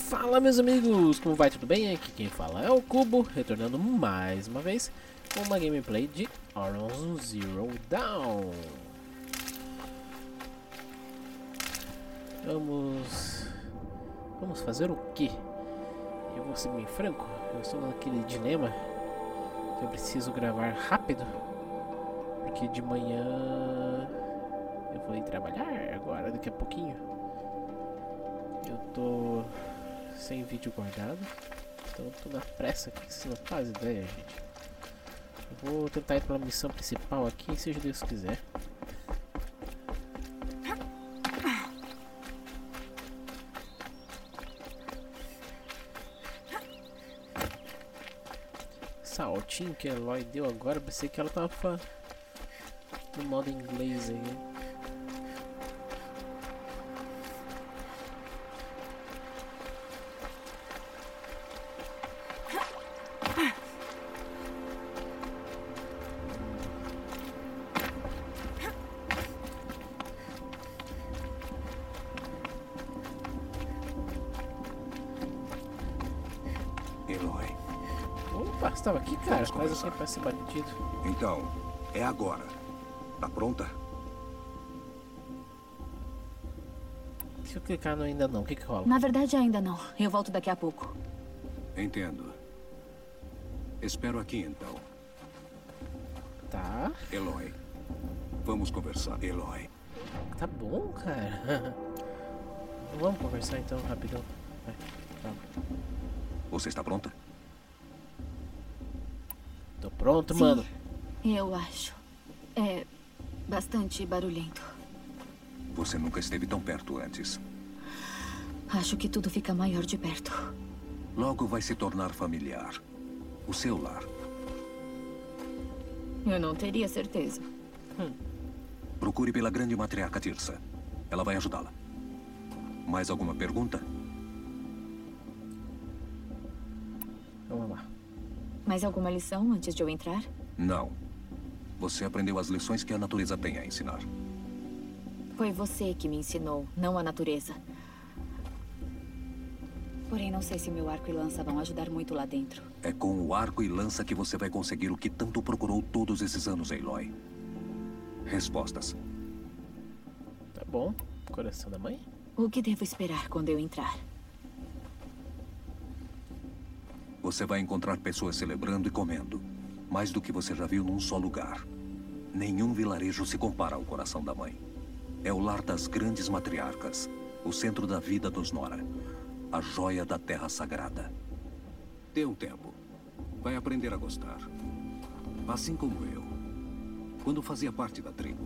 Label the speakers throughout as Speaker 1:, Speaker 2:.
Speaker 1: Fala, meus amigos, como vai? Tudo bem? Aqui quem fala é o Cubo, retornando mais uma vez com uma gameplay de Horizon Zero Dawn. Vamos fazer o quê? Eu vou ser bem franco, eu estou naquele dilema que eu preciso gravar rápido, porque de manhã eu vou ir trabalhar agora, daqui a pouquinho. Eu tô sem vídeo guardado, então eu tô na pressa aqui, vocês não fazem ideia, gente. Eu vou tentar ir pela missão principal aqui, seja Deus quiser. Saltinho que a Eloy deu agora, pensei que ela tava no modo inglês aí.
Speaker 2: Eloy.
Speaker 1: Opa, você tava aqui, cara? Quase sempre vai ser batido.
Speaker 2: Então, é agora. Tá pronta?
Speaker 1: Se eu clicar no ainda não, o que que rola?
Speaker 3: Na verdade, ainda não. Eu volto daqui a pouco.
Speaker 2: Entendo. Espero aqui, então.
Speaker 1: Tá,
Speaker 2: Eloy. Vamos conversar, Eloy.
Speaker 1: tá bom, cara. Vamos conversar então, rapidão. Vai, calma.
Speaker 2: Você está pronta?
Speaker 1: Tô pronto,
Speaker 3: Sim,
Speaker 1: mano.
Speaker 3: eu acho. É bastante barulhento.
Speaker 2: Você nunca esteve tão perto antes.
Speaker 3: Acho que tudo fica maior de perto.
Speaker 2: Logo vai se tornar familiar. O seu lar.
Speaker 3: Eu não teria certeza.
Speaker 2: Procure pela grande matriarca Tirsa. Ela vai ajudá-la. Mais alguma pergunta?
Speaker 1: Vamos lá.
Speaker 3: Mais alguma lição antes de eu entrar?
Speaker 2: Não. Você aprendeu as lições que a natureza tem a ensinar.
Speaker 3: Foi você que me ensinou, não a natureza. Porém, não sei se meu arco e lança vão ajudar muito lá dentro.
Speaker 2: É com o arco e lança que você vai conseguir o que tanto procurou todos esses anos, Aloy. Respostas.
Speaker 1: Tá bom. Coração da mãe?
Speaker 3: O que devo esperar quando eu entrar?
Speaker 2: Você vai encontrar pessoas celebrando e comendo. Mais do que você já viu num só lugar. Nenhum vilarejo se compara ao coração da mãe. É o lar das grandes matriarcas. O centro da vida dos Nora. A joia da terra sagrada. Dê um tempo. Vai aprender a gostar. Assim como eu. Quando fazia parte da tribo.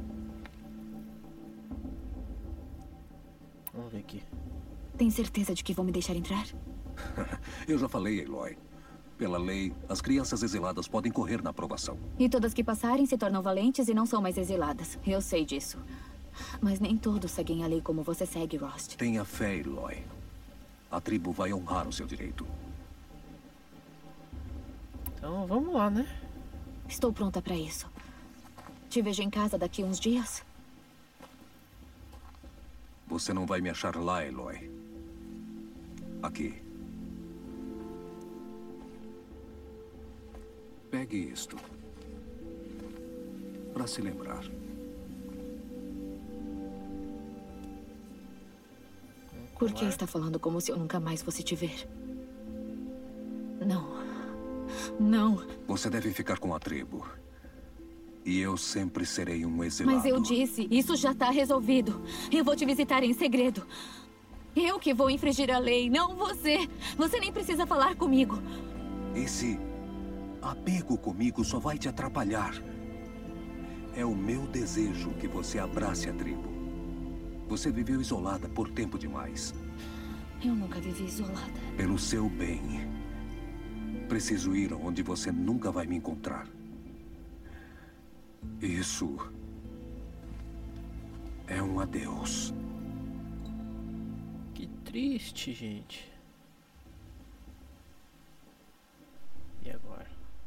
Speaker 1: Vamos ver aqui.
Speaker 3: Tem certeza de que vão me deixar entrar?
Speaker 2: Eu já falei, Aloy. Pela lei, as crianças exiladas podem correr na aprovação.
Speaker 3: E todas que passarem se tornam valentes e não são mais exiladas. Eu sei disso. Mas nem todos seguem a lei como você segue, Rost.
Speaker 2: Tenha fé, Aloy. A tribo vai honrar o seu direito.
Speaker 1: Então vamos lá, né?
Speaker 3: Estou pronta para isso. Te vejo em casa daqui uns dias?
Speaker 2: Você não vai me achar lá, Aloy. Aqui. Pegue isto. Para se lembrar.
Speaker 3: Por que está falando como se eu nunca mais fosse te ver? Não. Não.
Speaker 2: Você deve ficar com a tribo. E eu sempre serei um exilado.
Speaker 3: Mas eu disse, isso já está resolvido. Eu vou te visitar em segredo. Eu que vou infringir a lei, não você. Você nem precisa falar comigo.
Speaker 2: Esse apego comigo só vai te atrapalhar. É o meu desejo que você abrace a tribo. Você viveu isolada por tempo demais.
Speaker 3: Eu nunca vivi isolada.
Speaker 2: Pelo seu bem. Preciso ir onde você nunca vai me encontrar. Isso é um adeus.
Speaker 1: Que triste, gente. E agora?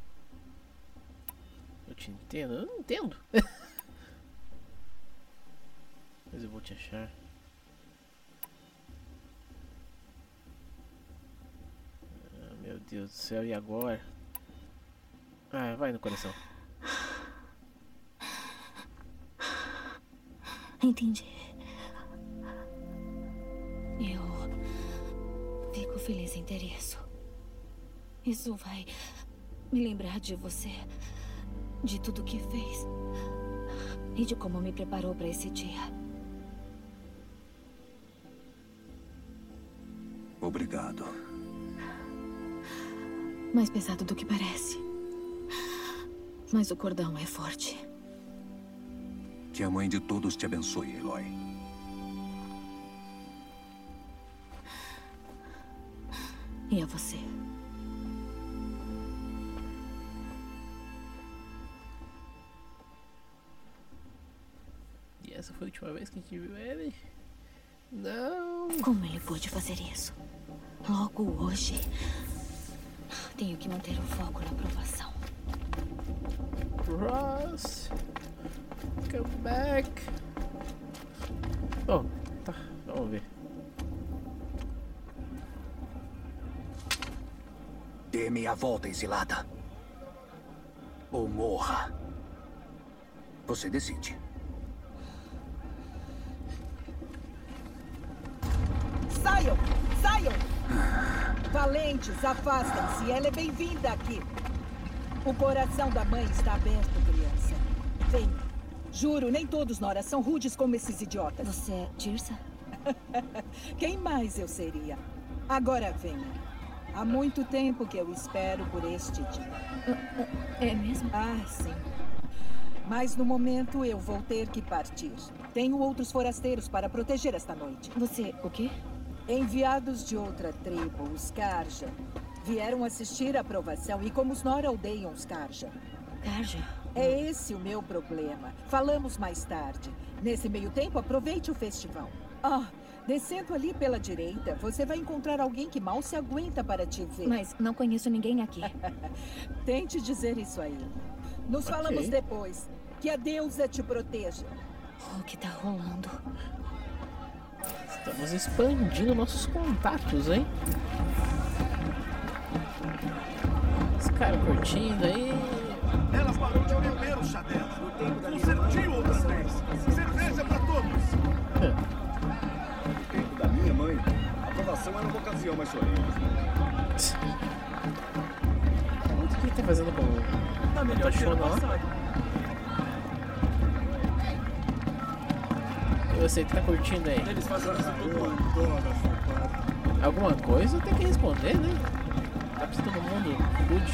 Speaker 1: Eu te entendo? Eu não entendo. Mas eu vou te achar. Deus do céu, e agora? Ah, vai no coração.
Speaker 3: Entendi. Eu fico feliz em ter isso. Isso vai me lembrar de você, de tudo que fez e de como me preparou para esse dia.
Speaker 2: Obrigado.
Speaker 3: Mais pesado do que parece. Mas o cordão é forte.
Speaker 2: Que a mãe de todos te abençoe, Eloy.
Speaker 3: E a você.
Speaker 1: E essa foi a última vez que a gente viu ele? Não.
Speaker 3: Como ele pôde fazer isso? Logo hoje. Tenho que manter o foco na aprovação.
Speaker 1: Ross, come back. Oh, tá, vamos ver.
Speaker 4: Dê meia volta, exilada. Ou morra. Você decide.
Speaker 5: Saiam! Saiam! Valentes, afastem-se. Ela é bem-vinda aqui. O coração da mãe está aberto, criança. Venha. Juro, nem todos Nora são rudes como esses idiotas.
Speaker 3: Você é Tirsa?
Speaker 5: Quem mais eu seria? Agora venha. Há muito tempo que eu espero por este dia.
Speaker 3: É mesmo?
Speaker 5: Ah, sim. Mas no momento eu vou ter que partir. Tenho outros forasteiros para proteger esta noite.
Speaker 3: Você, o quê?
Speaker 5: Enviados de outra tribo, os Karja, vieram assistir à aprovação e como os Nora odeiam os Karja.
Speaker 3: Karja?
Speaker 5: É esse o meu problema. Falamos mais tarde. Nesse meio tempo, aproveite o festival. Descendo ali pela direita, você vai encontrar alguém que mal se aguenta para te ver.
Speaker 3: Mas não conheço ninguém aqui.
Speaker 5: Tente dizer isso a ele. Nos falamos depois. Que a deusa te proteja.
Speaker 3: O que tá rolando?
Speaker 1: Estamos expandindo nossos contatos, hein? Os caras curtindo aí.
Speaker 6: Ela parou de beber o chá dela. Consertiu outra vez. Cerveja pra todos.
Speaker 7: No tempo da minha mãe, a aprovação era uma ocasião mais solene.
Speaker 1: O que ele tá fazendo com o Toshona lá? E você que tá curtindo aí?
Speaker 7: Eles fazem isso todo ano.
Speaker 1: Alguma coisa tem que responder, né? Dá pra todo mundo curte.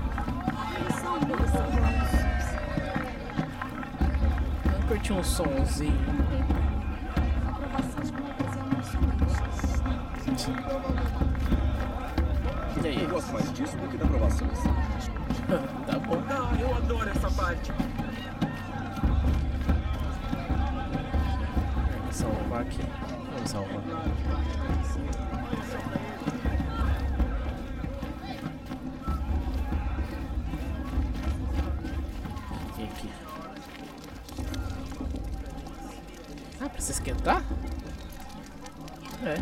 Speaker 1: Vamos curtir um somzinho. E aí?
Speaker 7: Eu gosto mais disso do que da aprovação.
Speaker 1: Tá bom.
Speaker 6: Eu adoro essa parte.
Speaker 1: Vamos salvar aqui. Vamos salvar. Aqui. Ah, pra se esquentar? É.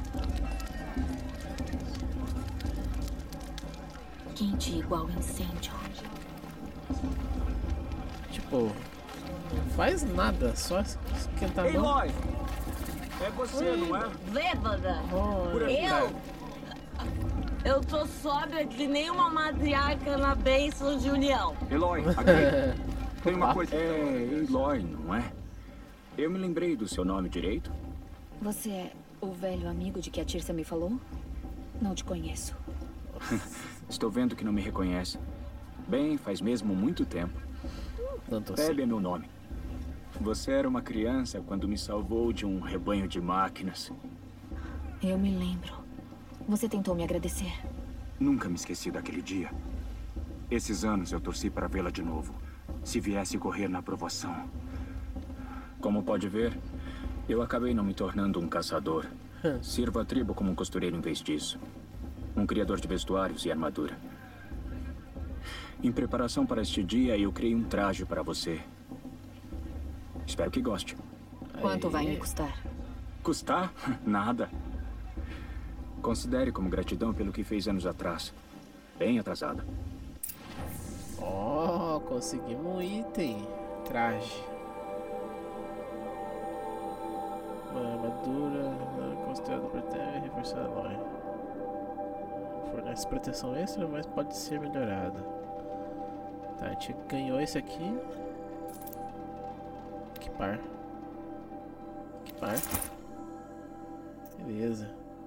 Speaker 3: Quente igual incêndio.
Speaker 1: Tipo, não faz nada, só esquentar a mão.
Speaker 7: Eloy! É você, não é?
Speaker 8: Bêbada!
Speaker 1: Olha,
Speaker 8: Eu tô sóbria que nem uma matriarca na bênção de união.
Speaker 7: Eloy, aqui. Tem uma coisa. É Eloy, não é? Eu me lembrei do seu nome direito.
Speaker 3: Você é o velho amigo de que a Tirsa me falou? Não te conheço.
Speaker 7: Estou vendo que não me reconhece. Bem, faz mesmo muito tempo.
Speaker 1: tanto assim.
Speaker 7: Pebe é meu nome. Você era uma criança quando me salvou de um rebanho de máquinas.
Speaker 3: Eu me lembro. Você tentou me agradecer.
Speaker 7: Nunca me esqueci daquele dia. Esses anos eu torci para vê-la de novo. Se viesse correr na aprovação. Como pode ver, eu acabei não me tornando um caçador. Sirvo a tribo como um costureiro em vez disso. Um criador de vestuários e armadura. Em preparação para este dia, eu criei um traje para você. Espero que goste.
Speaker 3: Quanto vai me custar?
Speaker 7: Custar? Nada. Considere como gratidão pelo que fez anos atrás. bem atrasada.
Speaker 1: Ó, conseguimos um item. Traje. Uma armadura construída por terra e reforçada alloy. Fornece proteção extra, mas pode ser melhorada. Tá, a gente ganhou esse aqui. Equipar. Equipar. Beleza.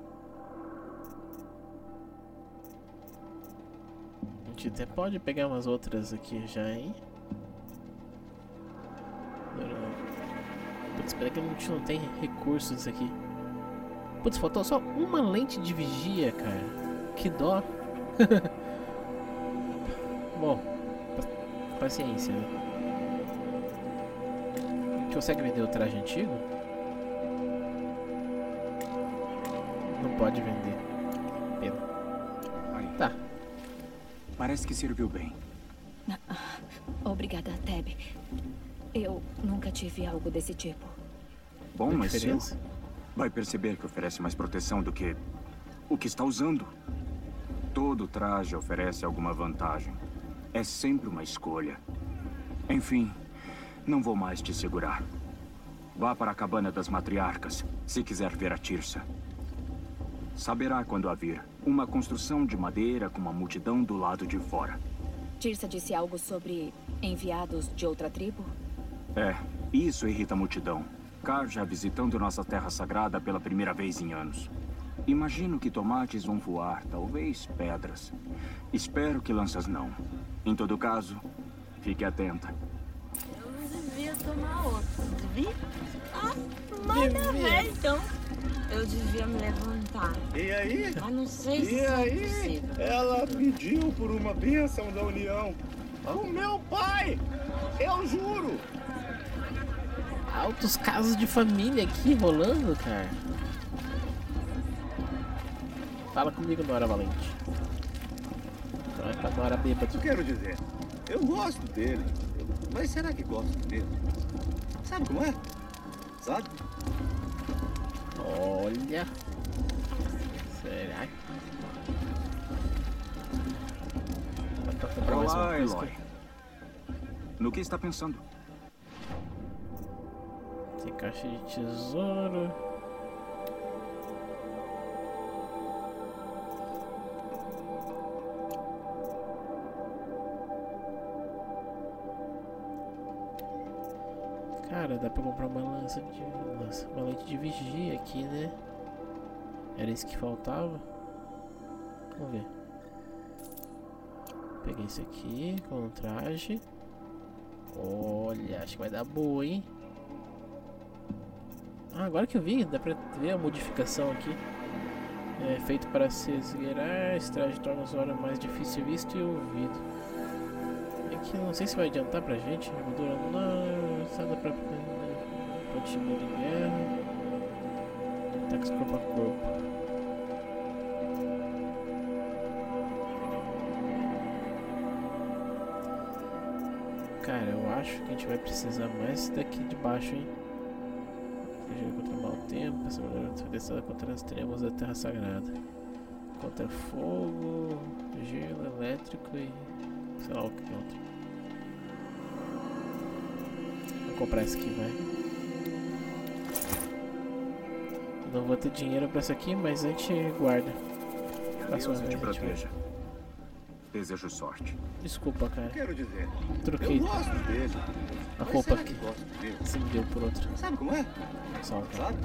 Speaker 1: A gente até pode pegar umas outras aqui já, hein? Putz, espera que a gente não tem recursos aqui. Putz, faltou só uma lente de vigia, cara. Que dó. Bom, paciência, né? A gente consegue vender o traje antigo? Não pode vender. Pena.
Speaker 7: Aí.
Speaker 1: Tá.
Speaker 7: Parece que serviu bem.
Speaker 3: Obrigada, Teb. Eu nunca tive algo desse tipo.
Speaker 7: Bom,
Speaker 1: Tem
Speaker 7: mas
Speaker 1: diferença?
Speaker 7: vai perceber que oferece mais proteção do que o que está usando. Todo traje oferece alguma vantagem. É sempre uma escolha. Enfim, não vou mais te segurar. Vá para a cabana das matriarcas, se quiser ver a Tirsa. Saberá quando a vir. Uma construção de madeira com uma multidão do lado de fora.
Speaker 3: Tirsa disse algo sobre enviados de outra tribo?
Speaker 7: É, isso irrita a multidão. Karja visitando nossa terra sagrada pela primeira vez em anos. Imagino que tomates vão voar, talvez pedras. Espero que lanças não. Em todo caso, fique atenta.
Speaker 8: Eu não devia tomar outro, devia? Ah, manda ver, então. Eu devia me levantar.
Speaker 6: E aí?
Speaker 8: Mas não sei se
Speaker 6: E
Speaker 8: é
Speaker 6: aí?
Speaker 8: possível.
Speaker 6: Ela pediu por uma bênção da união. O meu pai! Eu juro!
Speaker 1: Altos casos de família aqui rolando, cara. Fala comigo, Nora Valente. Vai pra Nora bêbado.
Speaker 6: Eu quero dizer, eu gosto dele. Mas será que gosto mesmo? Sabe como é? Sabe?
Speaker 1: Olha. Será que... Dá pra comprar mais uma
Speaker 7: Olá,
Speaker 1: coisa?
Speaker 7: Eloy. No que está pensando?
Speaker 1: Tem caixa de tesouro. Cara, dá pra comprar uma lança de... Nossa, uma lente de vigia aqui, né? Era isso que faltava? Vamos ver. Peguei isso aqui com o traje. Olha, acho que vai dar boa, hein? Ah, agora que eu vi, dá pra ver a modificação aqui. É feito para se esgueirar, esse traje torna o usuário mais difícil visto e ouvido. É que não sei se vai adiantar pra gente. Armadura não, nada pra time de guerra. Ataques corpo a corpo. Cara, eu acho que a gente vai precisar mais daqui de baixo, hein? Proteger contra o mau tempo, essa mulher defendida contra as trevas da Terra Sagrada. Contra fogo, gelo, elétrico e sei lá o que outro. Vou comprar esse aqui, vai. Não vou ter dinheiro pra isso aqui, mas a gente guarda. Próxima
Speaker 7: Deus
Speaker 1: vez
Speaker 7: te
Speaker 1: a gente vai.
Speaker 7: proteja. Desejo sorte.
Speaker 1: Desculpa, cara.
Speaker 6: Quero dizer,
Speaker 1: Troquei
Speaker 6: eu gosto dele.
Speaker 1: a
Speaker 6: Mas
Speaker 1: roupa
Speaker 6: será
Speaker 1: aqui.
Speaker 6: que gosto dele?
Speaker 1: Você me deu por outro.
Speaker 6: Sabe como é?
Speaker 1: Só um.
Speaker 6: Sabe?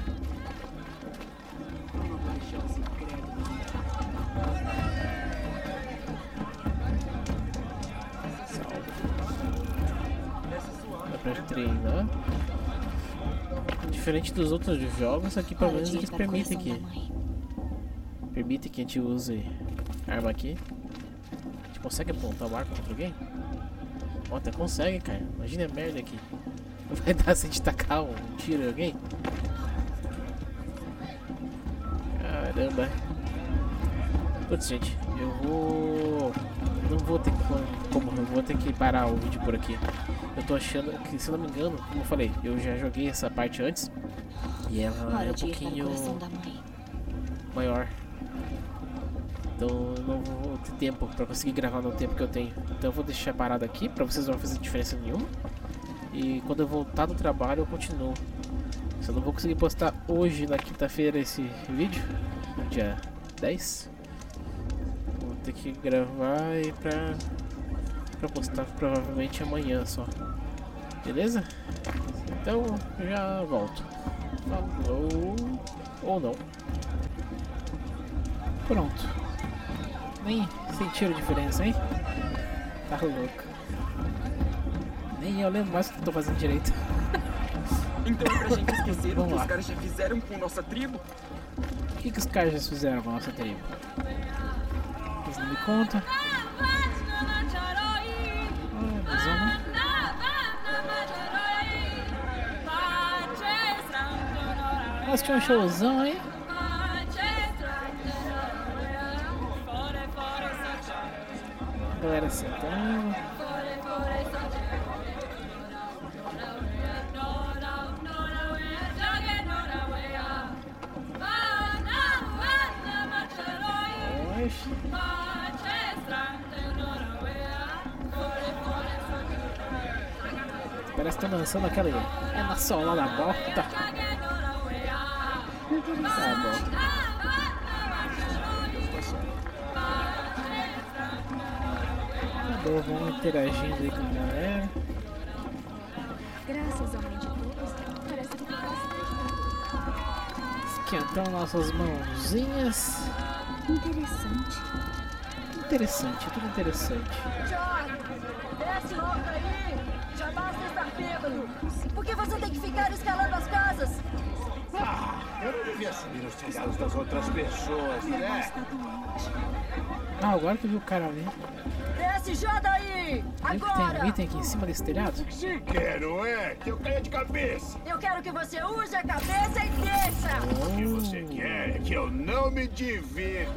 Speaker 1: Dá pra treinar. Diferente dos outros jogos, aqui pelo menos eles permitem que a gente use arma aqui. A gente consegue apontar o arco contra alguém? Ó, até consegue, cara. Imagina a merda aqui. Vai dar se a gente tacar um tiro em alguém? Caramba. Putz, gente, eu vou... Não vou ter como, eu vou ter que parar o vídeo por aqui. Eu tô achando que, se não me engano, como eu falei, eu já joguei essa parte antes. E ela é um pouquinho maior. Então eu não vou ter tempo pra conseguir gravar no tempo que eu tenho. Então eu vou deixar parado aqui, pra vocês não vai fazer diferença nenhuma. E quando eu voltar do trabalho eu continuo. Só não vou conseguir postar hoje, na quinta-feira, esse vídeo, no dia 10. Vou ter que gravar aí pra postar provavelmente amanhã só. Beleza? Então já volto. Falou. Ou não. Pronto. Nem sentiram diferença, hein? Tá louco. Nem eu lembro mais o que eu tô fazendo direito.
Speaker 9: Então é pra gente esquecer o que
Speaker 1: lá.
Speaker 9: os caras já fizeram com nossa tribo?
Speaker 1: O que os caras já fizeram com a nossa tribo? Eles não me contam. Mais uma. Nossa, tinha um showzão aí. Galera sentando. Parece que tá dançando aquela aí. É na sola da bota. Tá bom. Vamos interagindo aí com a galera.
Speaker 3: Graças ao mãe de todos, parece que tá
Speaker 1: Esquentando nossas mãozinhas. Interessante, tudo interessante.
Speaker 5: Jorge, desce logo aí! Já basta estar bêbado! Por que você tem que ficar escalando as casas?
Speaker 6: Eu não devia subir nos telhados das outras pessoas, né?
Speaker 1: Ah, agora que eu vi o cara ali.
Speaker 5: Desce já daí!
Speaker 1: Viu que tem um
Speaker 5: Agora!
Speaker 1: item aqui em cima desse telhado?
Speaker 6: Se quer, não é? Que eu caia de cabeça.
Speaker 5: Eu quero que você use a cabeça e desça!
Speaker 6: O que você quer é que eu não me divirta.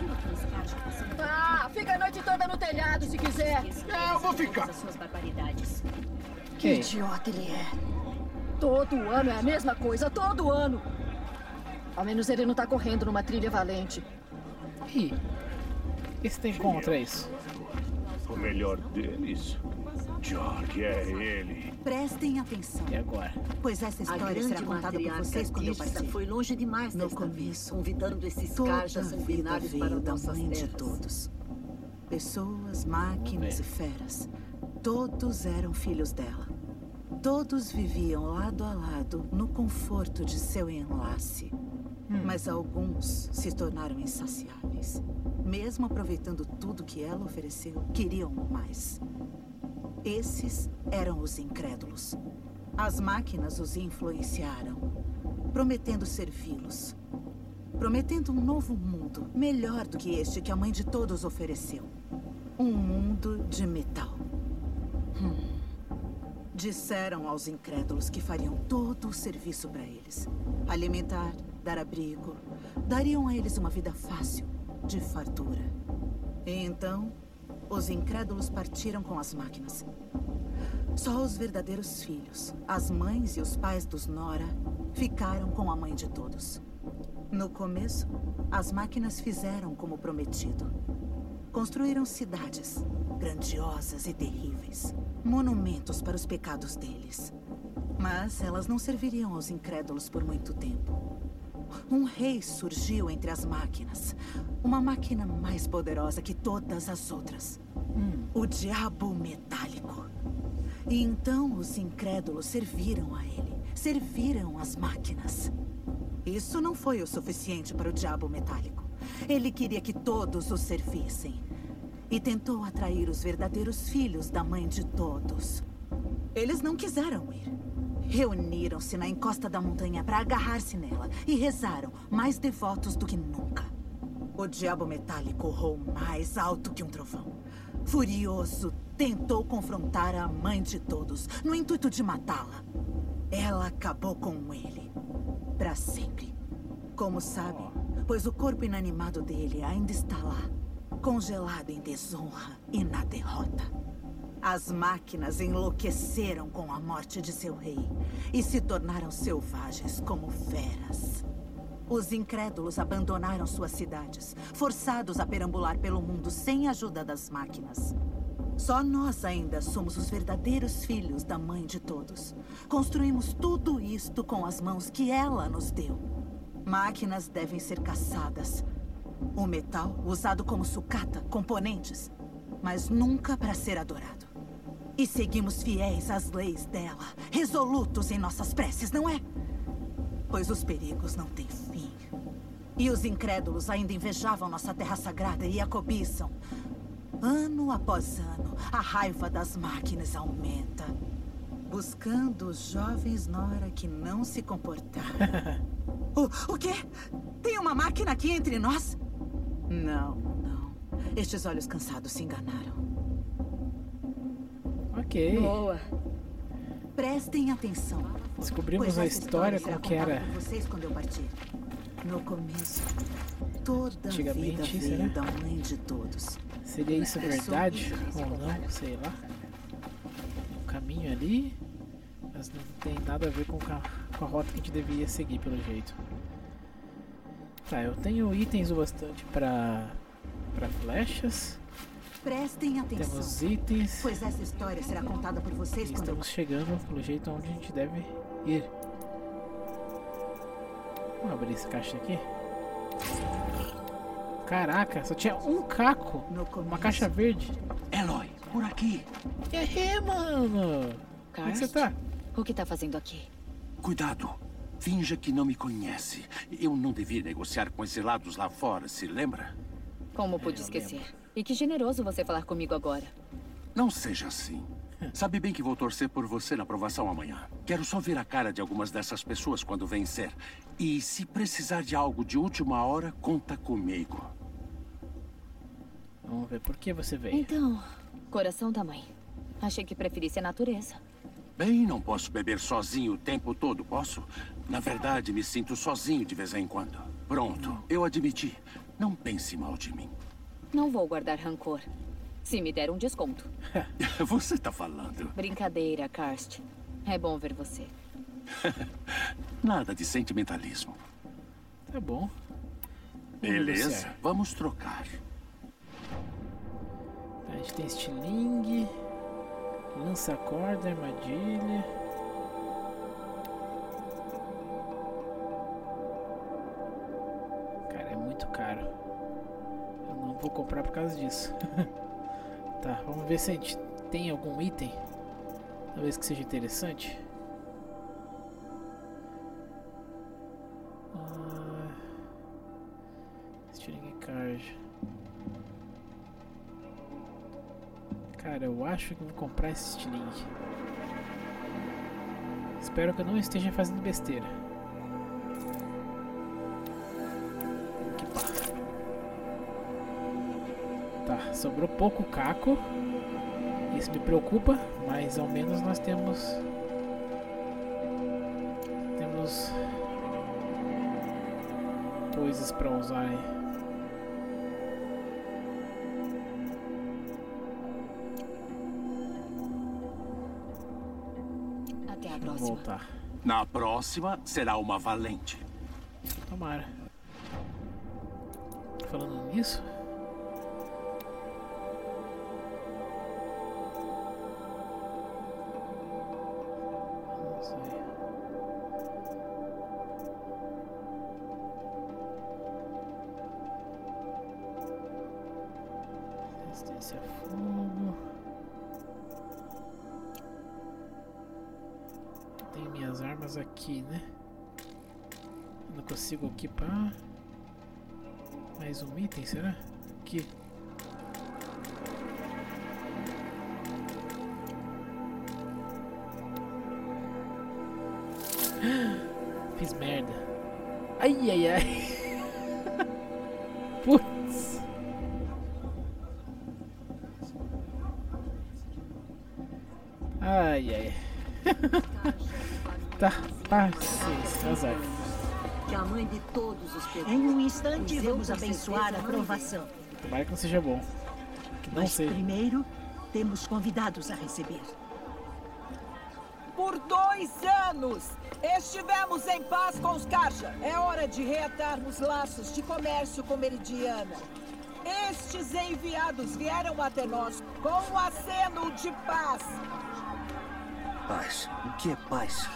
Speaker 5: Ah, fica a noite toda no telhado se quiser!
Speaker 6: Eu vou ficar.
Speaker 5: Que idiota ele é! Todo ano é a mesma coisa, todo ano! Ao menos ele não tá correndo numa trilha valente.
Speaker 1: Ih, o que você tem contra isso?
Speaker 6: O melhor deles, George, é ele.
Speaker 10: Prestem atenção,
Speaker 1: E agora?
Speaker 10: pois essa história será contada por vocês quando eu partir.
Speaker 11: Foi longe demais
Speaker 10: No
Speaker 11: desta vez,
Speaker 10: começo,
Speaker 11: convidando esses
Speaker 10: toda
Speaker 11: cajas
Speaker 10: a vida
Speaker 11: sanguinários para
Speaker 10: veio da
Speaker 11: nossas
Speaker 10: mãe de
Speaker 11: terras.
Speaker 10: todos. Pessoas, máquinas
Speaker 1: ver.
Speaker 10: e feras. Todos eram filhos dela. Todos viviam lado a lado no conforto de seu enlace. Mas alguns se tornaram insaciáveis. Mesmo aproveitando tudo que ela ofereceu, queriam mais. Esses eram os incrédulos. As máquinas os influenciaram, prometendo servi-los. Prometendo um novo mundo, melhor do que este que a mãe de todos ofereceu. Um mundo de metal. Disseram aos incrédulos que fariam todo o serviço para eles. Alimentar, dar abrigo, dariam a eles uma vida fácil, de fartura. E então, os incrédulos partiram com as máquinas. Só os verdadeiros filhos, as mães e os pais dos Nora, ficaram com a mãe de todos. No começo, as máquinas fizeram como prometido. Construíram cidades, grandiosas e terríveis. Monumentos para os pecados deles. Mas elas não serviriam aos incrédulos por muito tempo. Um rei surgiu entre as máquinas. Uma máquina mais poderosa que todas as outras. O Diabo Metálico. E então os incrédulos serviram a ele. Serviram as máquinas. Isso não foi o suficiente para o Diabo Metálico. Ele queria que todos o servissem. E tentou atrair os verdadeiros filhos da mãe de todos. Eles não quiseram ir. Reuniram-se na encosta da montanha para agarrar-se nela e rezaram, mais devotos do que nunca. O Diabo Metálico urrou mais alto que um trovão. Furioso, tentou confrontar a mãe de todos, no intuito de matá-la. Ela acabou com ele. Para sempre. Como sabem, pois o corpo inanimado dele ainda está lá. Congelado em desonra e na derrota. As máquinas enlouqueceram com a morte de seu rei e se tornaram selvagens como feras. Os incrédulos abandonaram suas cidades, forçados a perambular pelo mundo sem a ajuda das máquinas. Só nós ainda somos os verdadeiros filhos da Mãe de todos. Construímos tudo isto com as mãos que ela nos deu. Máquinas devem ser caçadas. O metal usado como sucata, componentes, mas nunca para ser adorado. E seguimos fiéis às leis dela, resolutos em nossas preces, não é? Pois os perigos não têm fim. E os incrédulos ainda invejavam nossa terra sagrada e a cobiçam. Ano após ano, a raiva das máquinas aumenta. Buscando os jovens Nora que não se comportaram. O quê? Tem uma máquina aqui entre nós? Não. Estes olhos cansados se enganaram.
Speaker 1: Ok.
Speaker 3: Boa.
Speaker 10: Prestem atenção.
Speaker 1: Descobrimos a história como que era.
Speaker 10: Vocês quando eu partir. No começo, toda a vida
Speaker 1: Antigamente,
Speaker 10: veio
Speaker 1: será?
Speaker 10: da Mãe de todos.
Speaker 1: Seria isso verdade ou não? Sei lá. Um caminho ali, mas não tem nada a ver com a rota que a gente deveria seguir, pelo jeito. Tá, eu tenho itens o bastante para flechas.
Speaker 10: Prestem atenção.
Speaker 1: Temos itens.
Speaker 10: Pois essa história será contada por vocês
Speaker 1: E
Speaker 10: quando eu...
Speaker 1: estamos chegando, pelo jeito, onde a gente deve ir. Vamos abrir essa caixa aqui. Caraca, só tinha um caco. Uma caixa verde.
Speaker 4: Eloy, por aqui.
Speaker 1: Mano. Como é que você tá?
Speaker 3: O que tá fazendo aqui?
Speaker 11: Cuidado. Finja que não me conhece. Eu não devia negociar com exilados lá fora, se lembra?
Speaker 3: Como pude esquecer? E que generoso você falar comigo agora.
Speaker 11: Não seja assim. Sabe bem que vou torcer por você na aprovação amanhã. Quero só ver a cara de algumas dessas pessoas quando vencer. E se precisar de algo de última hora, conta comigo.
Speaker 1: Vamos ver por que você veio.
Speaker 3: Então, coração da mãe. Achei que preferisse a natureza.
Speaker 11: Bem, não posso beber sozinho o tempo todo, posso? Na verdade, me sinto sozinho de vez em quando. Pronto, eu admiti. Não pense mal de mim.
Speaker 3: Não vou guardar rancor. Se me der um desconto.
Speaker 11: Você tá falando.
Speaker 3: Brincadeira, Karst. É bom ver você.
Speaker 11: Nada de sentimentalismo.
Speaker 1: Tá bom.
Speaker 11: Beleza, vamos trocar.
Speaker 1: A gente tem estilingue, lança-corda, armadilha. Cara, é muito caro. Eu não vou comprar por causa disso. Tá, vamos ver se a gente tem algum item. Talvez que seja interessante. Estilingue card. Cara, eu acho que vou comprar esse estilingue. Espero que eu não esteja fazendo besteira. Tá, sobrou pouco caco. Isso me preocupa, mas ao menos nós temos coisas para usar aí.
Speaker 3: Até a
Speaker 1: Vamos
Speaker 3: próxima.
Speaker 1: voltar.
Speaker 11: Na próxima, será uma valente.
Speaker 1: Tomara. Falando nisso, resistência a fogo. Tenho minhas armas aqui, né? Eu não consigo equipar. Mais um item, será? Aqui. Fiz merda. Ai, ai, ai. Putz. Ai, ai. Tá, paciência, azar.
Speaker 12: Que a mãe de todos os perdoe.
Speaker 5: Em um instante,
Speaker 12: Pois
Speaker 5: vamos
Speaker 12: eu, com
Speaker 5: abençoar a
Speaker 12: certeza, não
Speaker 5: aprovação.
Speaker 1: Tomara que não seja bom. Que não
Speaker 5: Mas
Speaker 1: seja.
Speaker 5: primeiro, temos convidados a receber. por 2 anos. Estivemos em paz com os Karja. É hora de reatarmos laços de comércio com Meridiana. Estes enviados vieram até nós com um aceno de paz.
Speaker 13: Paz? O que é paz?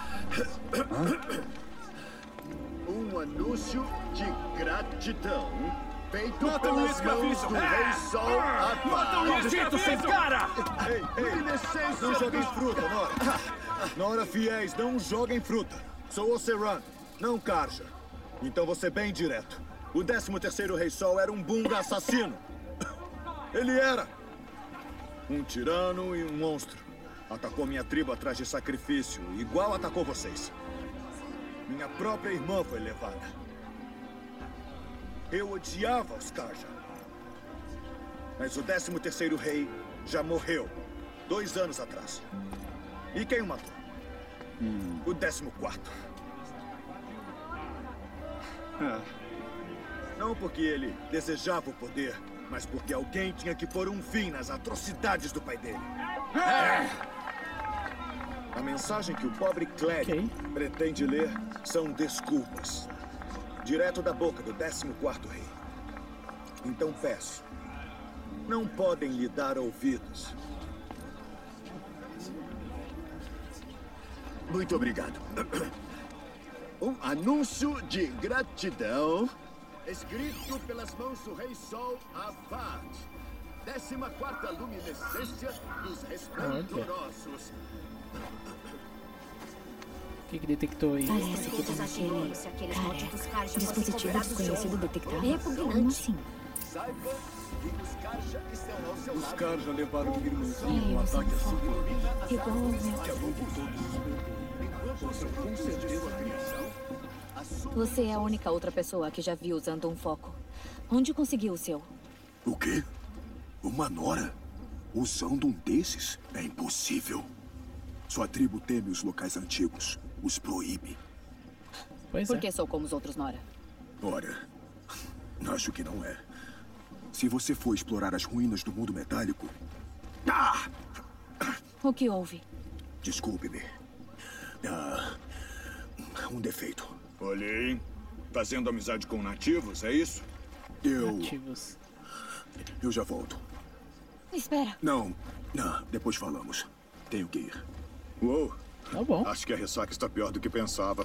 Speaker 14: Um anúncio de gratidão feito
Speaker 11: Matam
Speaker 14: pelas mãos do Rei Sol Atual.
Speaker 11: Matam esse sem cara!
Speaker 14: Ei, licença! Não joguem fruta, Nora. Nora fiéis, não joguem fruta. Sou Oseran, não Karja. Então vou ser bem direto. O 13º Rei Sol era um bunga assassino. Ele era um tirano e um monstro. Atacou minha tribo atrás de sacrifício, igual atacou vocês. Minha própria irmã foi levada. Eu odiava os Karja. Mas o 13º rei já morreu 2 anos atrás. E quem o matou? O 14º. Não porque ele desejava o poder, mas porque alguém tinha que pôr um fim nas atrocidades do pai dele. A mensagem que o pobre clérigo pretende ler são desculpas. Direto da boca do 14º rei. Então peço, não podem lhe dar ouvidos. Muito obrigado. Um anúncio de gratidão escrito pelas mãos do Rei Sol Avad. 14ª luminescência dos resplendorosos.
Speaker 1: O que detectou aí?
Speaker 3: Parece que tá naquele dispositivo desconhecido detectável. Como assim?
Speaker 14: Saiba que os Karja estão ao seu lado.
Speaker 6: Os Karja levaram minha irmãzinha num ataque assim.
Speaker 3: Igual o meu.
Speaker 14: Com certeza a criação.
Speaker 3: Você é a única outra pessoa que já vi usando um foco. Onde conseguiu o seu?
Speaker 14: O quê? Uma Nora? Usando um desses? É impossível. Sua tribo teme os locais antigos. Os proíbe.
Speaker 3: Por que sou como os outros, Nora?
Speaker 14: Ora, acho que não é. Se você for explorar as ruínas do mundo metálico...
Speaker 3: O que houve?
Speaker 14: Desculpe-me. Um defeito. Olhem. Fazendo amizade com nativos, é isso?
Speaker 1: Nativos.
Speaker 14: Eu já volto.
Speaker 3: Espera.
Speaker 14: Não, depois falamos. Tenho que ir. Uou.
Speaker 1: Tá bom.
Speaker 14: Acho que a ressaca está pior do que pensava.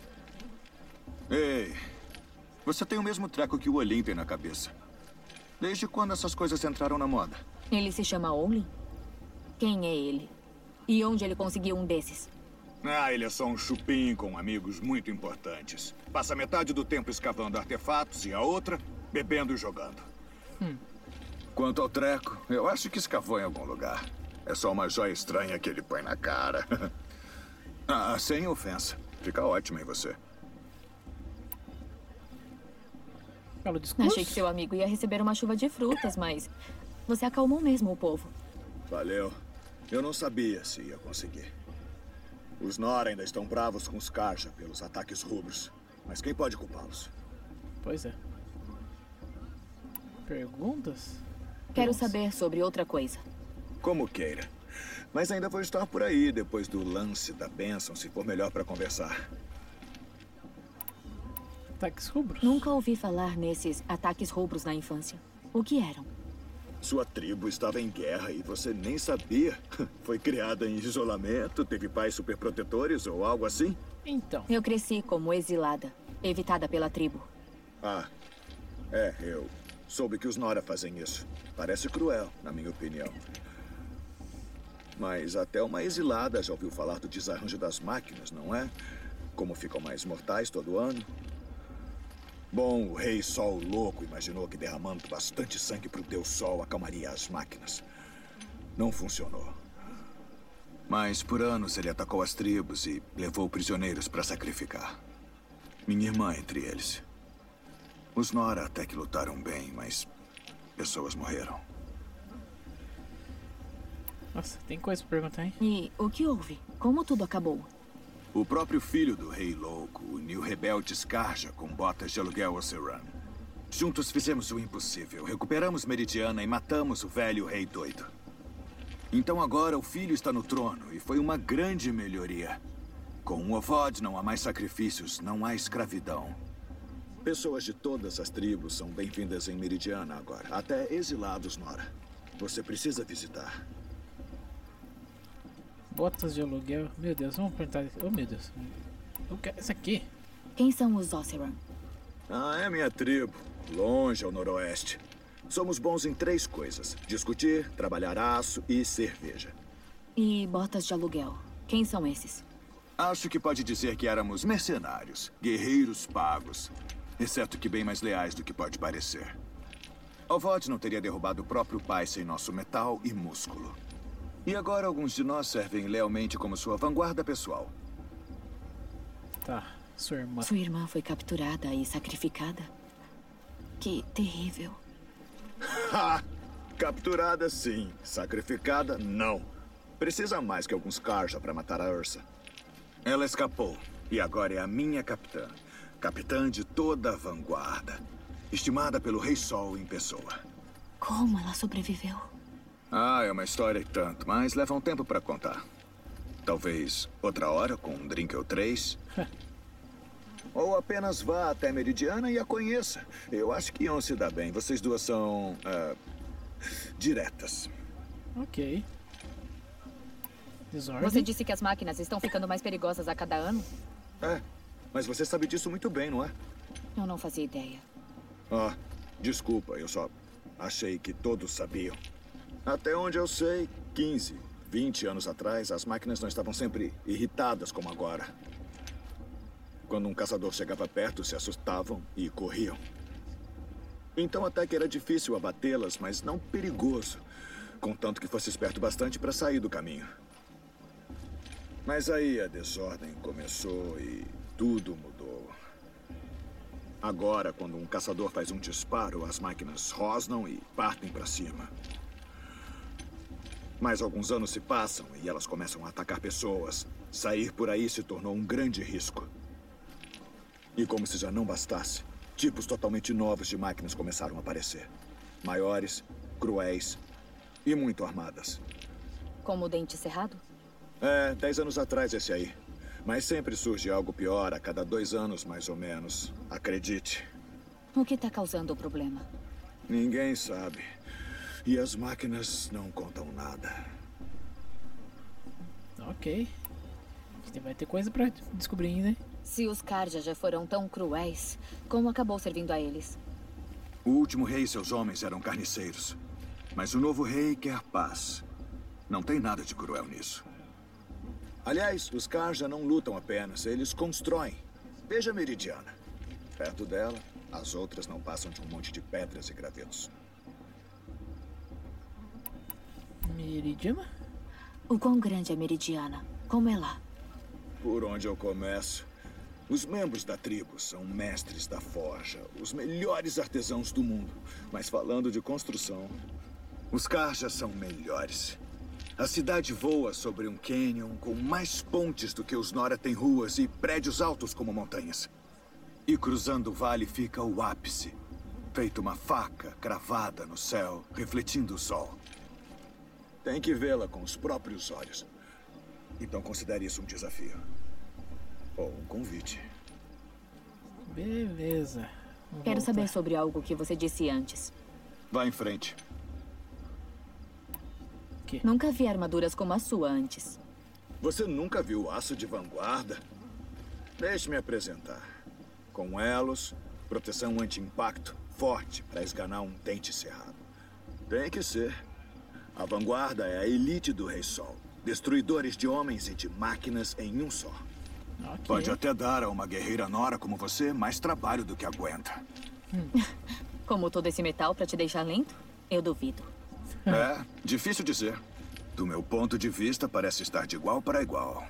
Speaker 14: Ei, você tem o mesmo treco que o Olin tem na cabeça. Desde quando essas coisas entraram na moda?
Speaker 3: Ele se chama Olin? Quem é ele? E onde ele conseguiu um desses?
Speaker 14: Ele é só um chupim com amigos muito importantes. Passa metade do tempo escavando artefatos e a outra bebendo e jogando. Quanto ao treco, eu acho que escavou em algum lugar. É só uma joia estranha que ele põe na cara. Sem ofensa. Fica ótimo em você.
Speaker 1: Belo discurso.
Speaker 3: Achei que seu amigo ia receber uma chuva de frutas, mas você acalmou mesmo o povo.
Speaker 14: Valeu. Eu não sabia se ia conseguir. Os Nora ainda estão bravos com os Karja pelos ataques rubros. Mas quem pode culpá-los?
Speaker 1: Pois é. Perguntas?
Speaker 3: Quero saber sobre outra coisa.
Speaker 14: Como queira. Mas ainda vou estar por aí depois do lance da bênção, se for melhor para conversar.
Speaker 1: Ataques rubros?
Speaker 3: Nunca ouvi falar nesses ataques rubros na infância. O que eram?
Speaker 14: Sua tribo estava em guerra e você nem sabia. Foi criada em isolamento, teve pais superprotetores ou algo assim?
Speaker 1: Então.
Speaker 3: Eu cresci como exilada, evitada pela tribo.
Speaker 14: Eu soube que os Nora fazem isso. Parece cruel, na minha opinião. Mas até uma exilada já ouviu falar do desarranjo das máquinas, não é? Como ficam mais mortais todo ano. Bom, o Rei Sol louco imaginou que derramando bastante sangue pro Deus Sol acalmaria as máquinas. Não funcionou. Mas por anos ele atacou as tribos e levou prisioneiros para sacrificar. Minha irmã entre eles. Os Nora até que lutaram bem, mas pessoas morreram.
Speaker 1: Nossa, tem coisa pra perguntar, hein?
Speaker 3: E o que houve? Como tudo acabou?
Speaker 14: O próprio filho do Rei Louco uniu rebeldes Karja com botas de aluguel Oseran. Juntos fizemos o impossível. Recuperamos Meridiana e matamos o velho Rei Doido. Então agora o filho está no trono, e foi uma grande melhoria. Com um Ovod não há mais sacrifícios, não há escravidão. Pessoas de todas as tribos são bem-vindas em Meridiana agora, até exilados, Nora. Você precisa visitar.
Speaker 1: Botas de aluguel. Meu Deus, vamos perguntar. Oh, meu Deus. Eu quero essa aqui.
Speaker 3: Quem são os Oseram?
Speaker 14: Ah, é minha tribo, longe ao noroeste. Somos bons em 3 coisas: discutir, trabalhar aço e cerveja.
Speaker 3: E botas de aluguel? Quem são esses?
Speaker 14: Acho que pode dizer que éramos mercenários, guerreiros pagos. Exceto que bem mais leais do que pode parecer. Ovod não teria derrubado o próprio pai sem nosso metal e músculo. E agora alguns de nós servem lealmente como sua vanguarda pessoal.
Speaker 1: Tá, sua irmã.
Speaker 3: Sua irmã foi capturada e sacrificada? Que terrível.
Speaker 14: Ha! Capturada, sim. Sacrificada, não. Precisa mais que alguns Karja para matar a Ursa. Ela escapou e agora é a minha capitã. Capitã de toda a vanguarda. Estimada pelo Rei Sol em pessoa.
Speaker 3: Como ela sobreviveu?
Speaker 14: Ah, é uma história e tanto, mas leva um tempo para contar. Talvez outra hora, com um drink ou 3. Ou apenas vá até Meridiana e a conheça. Eu acho que iam se dar bem. Vocês duas são... diretas.
Speaker 1: Ok. Desordem.
Speaker 3: Você disse que as máquinas estão ficando mais perigosas a cada ano?
Speaker 14: É, mas você sabe disso muito bem, não é?
Speaker 3: Eu não fazia ideia.
Speaker 14: Ah, desculpa, eu só achei que todos sabiam. Até onde eu sei, 15, 20 anos atrás, as máquinas não estavam sempre irritadas como agora. Quando um caçador chegava perto, se assustavam e corriam. Então até que era difícil abatê-las, mas não perigoso. Contanto que fosse esperto bastante para sair do caminho. Mas aí a desordem começou e tudo mudou. Agora, quando um caçador faz um disparo, as máquinas rosnam e partem para cima. Mas alguns anos se passam e elas começam a atacar pessoas. Sair por aí se tornou um grande risco. E como se já não bastasse, tipos totalmente novos de máquinas começaram a aparecer. Maiores, cruéis e muito armadas.
Speaker 3: Como o Dente Cerrado?
Speaker 14: É, 10 anos atrás esse aí. Mas sempre surge algo pior a cada 2 anos, mais ou menos. Acredite.
Speaker 3: O que está causando o problema?
Speaker 14: Ninguém sabe. E as máquinas não contam nada.
Speaker 1: Ok. A gente vai ter coisa pra descobrir ainda, hein?
Speaker 3: Se os Karja já foram tão cruéis, como acabou servindo a eles?
Speaker 14: O último rei e seus homens eram carniceiros. Mas o novo rei quer paz. Não tem nada de cruel nisso. Aliás, os Karja não lutam apenas, eles constroem. Veja Meridiana. Perto dela, as outras não passam de um monte de pedras e gravetos.
Speaker 1: Meridiana?
Speaker 3: O quão grande é Meridiana? Como é lá?
Speaker 14: Por onde eu começo? Os membros da tribo são mestres da forja, os melhores artesãos do mundo. Mas falando de construção, os Karja são melhores. A cidade voa sobre um cânion com mais pontes do que os Nora têm ruas e prédios altos como montanhas. E cruzando o vale fica o ápice, feito uma faca cravada no céu, refletindo o sol. Tem que vê-la com os próprios olhos. Então considere isso um desafio. Ou um convite.
Speaker 1: Beleza.
Speaker 3: Quero saber sobre algo que você disse antes.
Speaker 14: Vá em frente.
Speaker 3: Nunca vi armaduras como a sua antes.
Speaker 14: Você nunca viu aço de vanguarda? Deixe-me apresentar. Com elos, proteção anti-impacto, forte para esganar um dente cerrado. Tem que ser. A vanguarda é a elite do Rei Sol. Destruidores de homens e de máquinas em um só. Okay. Pode até dar a uma guerreira Nora como você mais trabalho do que aguenta.
Speaker 3: Como todo esse metal para te deixar lento? Eu duvido.
Speaker 14: É, difícil dizer. Do meu ponto de vista, parece estar de igual para igual.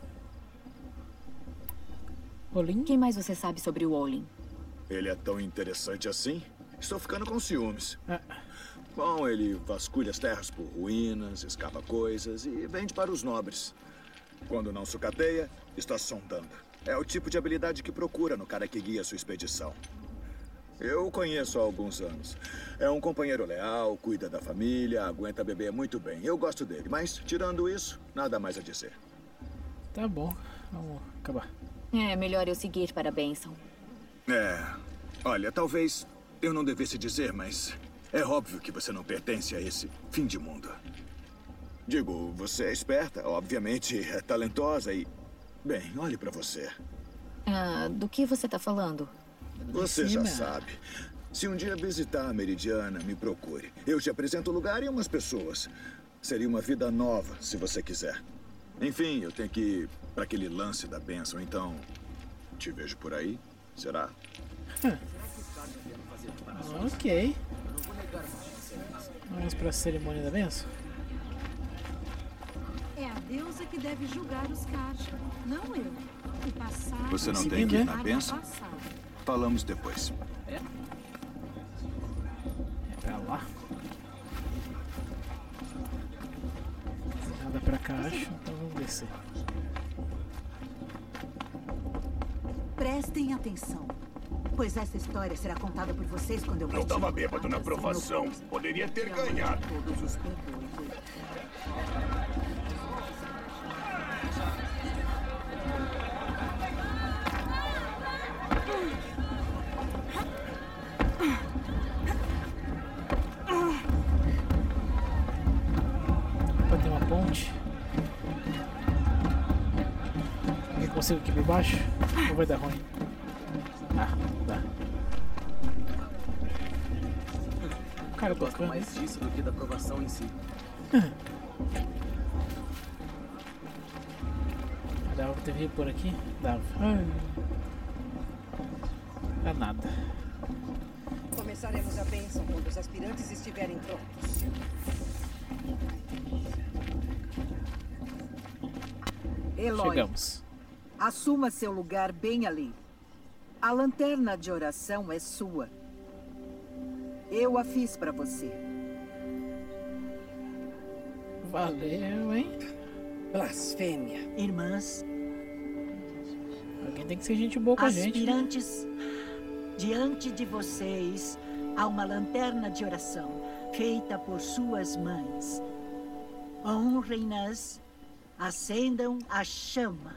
Speaker 3: Olin? O que mais você sabe sobre o Olin?
Speaker 14: Ele é tão interessante assim? Estou ficando com ciúmes. Bom, ele vasculha as terras por ruínas, escava coisas e vende para os nobres. Quando não sucateia, está sondando. É o tipo de habilidade que procura no cara que guia sua expedição. Eu o conheço há alguns anos. É um companheiro leal, cuida da família, aguenta beber muito bem. Eu gosto dele, mas, tirando isso, nada mais a dizer.
Speaker 1: Tá bom, vamos acabar.
Speaker 3: É melhor eu seguir para a bênção.
Speaker 14: Olha, talvez eu não devesse dizer, mas é óbvio que você não pertence a esse fim de mundo. Digo, você é esperta, obviamente é talentosa e... Bem, olhe pra você.
Speaker 3: Do que você tá falando?
Speaker 14: Você já sabe. Se um dia visitar a Meridiana, me procure. Eu te apresento o lugar e umas pessoas. Seria uma vida nova, se você quiser. Enfim, eu tenho que ir para aquele lance da bênção, então... Te vejo por aí, será?
Speaker 1: Ok. Vamos para a cerimônia da bênção?
Speaker 12: É a deusa que deve julgar os cachos, não eu. O passado...
Speaker 14: Você não tem que ir na bênção? Falamos depois.
Speaker 1: É pra lá. Nada pra cá, acho. Então vamos descer.
Speaker 10: Prestem atenção, pois essa história será contada por vocês quando eu...
Speaker 11: Eu tava bêbado na aprovação. Poderia ter ganhado.
Speaker 10: Todos os perdoe.
Speaker 1: Opa, tem uma ponte. Eu consigo aqui por baixo? Ou vai dar ruim? Ah, dá. Cara,
Speaker 13: gosto mais disso do que da aprovação em si.
Speaker 1: Dava pra ter vindo por aqui? Dava. Dá nada.
Speaker 5: Começaremos a bênção quando os aspirantes estiverem prontos. Eloy,
Speaker 1: chegamos.
Speaker 5: Assuma seu lugar bem ali. A lanterna de oração é sua. Eu a fiz pra você.
Speaker 1: Valeu, hein?
Speaker 15: Blasfêmia. Irmãs.
Speaker 1: Alguém tem que ser gente boa com a gente.
Speaker 15: Aspirantes, diante de vocês há uma lanterna de oração feita por suas mães. Honrem-nas, acendam a chama.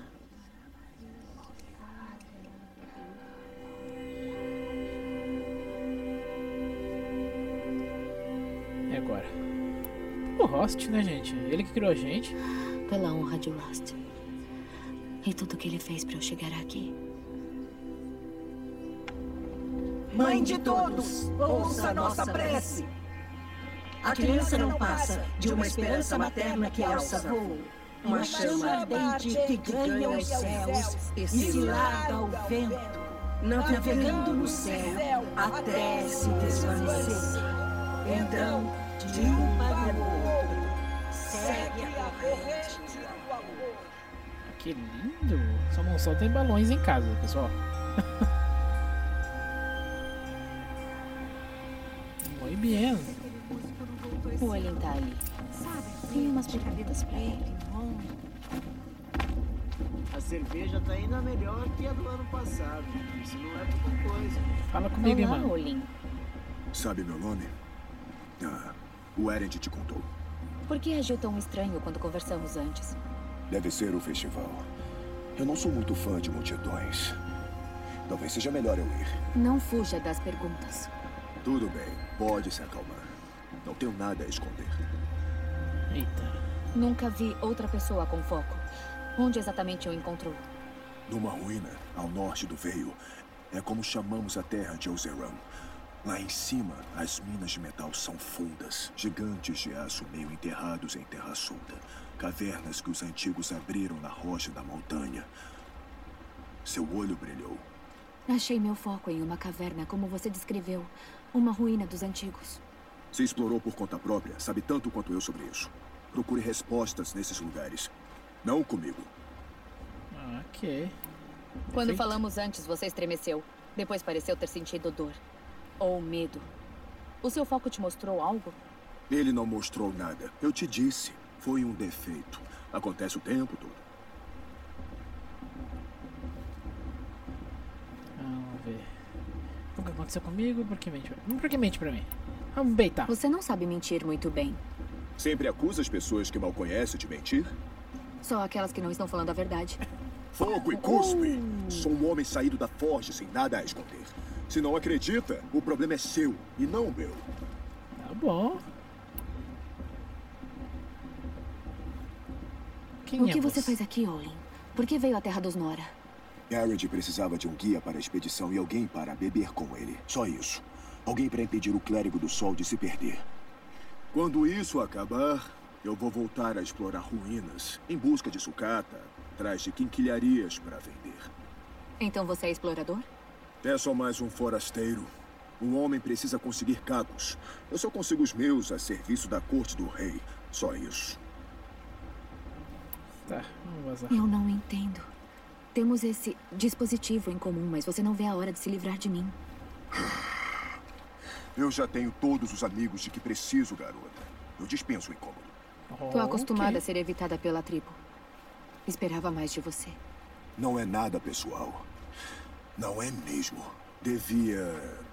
Speaker 1: E agora? O Rost, né, gente? Ele que criou a gente.
Speaker 3: Pela honra de Rost. E tudo que ele fez pra eu chegar aqui.
Speaker 5: Mãe de todos, ouça nossa prece.
Speaker 15: A criança não passa de uma esperança materna que alça voo. Uma chama ardente que ganha os céus e se larga ao vento, navegando no céu até se desvanecer. Então, de um para o outro, segue a corrente.
Speaker 1: Que lindo! Só não só tem balões em casa, pessoal. Muito bem.
Speaker 3: O Olin tá ali. Tem umas perguntas pra ele.
Speaker 13: A cerveja tá ainda melhor que a do ano passado. Isso não é pouca coisa.
Speaker 1: Fala comigo,
Speaker 3: Olá,
Speaker 1: mano.
Speaker 3: Olin.
Speaker 14: Sabe meu nome? O Erend te contou.
Speaker 3: Por que agiu tão estranho quando conversamos antes?
Speaker 14: Deve ser o festival. Eu não sou muito fã de multidões. Talvez seja melhor eu ir.
Speaker 3: Não fuja das perguntas.
Speaker 14: Tudo bem, pode se acalmar. Não tenho nada a esconder.
Speaker 1: Eita.
Speaker 3: Nunca vi outra pessoa com foco. Onde exatamente o encontrou?
Speaker 14: Numa ruína, ao norte do Veio. É como chamamos a terra de Ozeran. Lá em cima, as minas de metal são fundas. Gigantes de aço meio enterrados em terra solta. Cavernas que os antigos abriram na rocha da montanha. Seu olho brilhou.
Speaker 3: Achei meu foco em uma caverna, como você descreveu. Uma ruína dos antigos.
Speaker 14: Se explorou por conta própria, sabe tanto quanto eu sobre isso. Procure respostas nesses lugares. Não comigo.
Speaker 1: Ok.
Speaker 3: Quando
Speaker 1: Perfeito.
Speaker 3: falamos antes, você estremeceu. Depois pareceu ter sentido dor. Ou medo. O seu foco te mostrou algo?
Speaker 14: Ele não mostrou nada. Eu te disse. Foi um defeito. Acontece o tempo todo.
Speaker 1: Vamos ver. Nunca aconteceu comigo, por que mente? Por que mente pra mim? Vamos beitar.
Speaker 3: Você não sabe mentir muito bem.
Speaker 14: Sempre acusa as pessoas que mal conhece de mentir?
Speaker 3: Só aquelas que não estão falando a verdade.
Speaker 14: Fogo e cuspe! Sou um homem saído da forja sem nada a esconder. Se não acredita, o problema é seu e não meu.
Speaker 1: Tá bom.
Speaker 3: O que você faz aqui, Olin? Por que veio à Terra dos Nora?
Speaker 14: Garrett precisava de um guia para a expedição e alguém para beber com ele. Só isso. Alguém para impedir o Clérigo do Sol de se perder. Quando isso acabar, eu vou voltar a explorar ruínas, em busca de sucata, atrás de quinquilharias para vender.
Speaker 3: Então você é explorador?
Speaker 14: É só mais um forasteiro. Um homem precisa conseguir cabos. Eu só consigo os meus a serviço da corte do rei. Só isso.
Speaker 1: Tá, vamos vazar.
Speaker 3: Eu não entendo. Temos esse dispositivo em comum, mas você não vê a hora de se livrar de mim.
Speaker 14: Eu já tenho todos os amigos de que preciso, garota. Eu dispenso o incômodo.
Speaker 3: Tô acostumada a ser evitada pela tribo. Esperava mais de você.
Speaker 14: Não é nada pessoal. Não é mesmo. Devia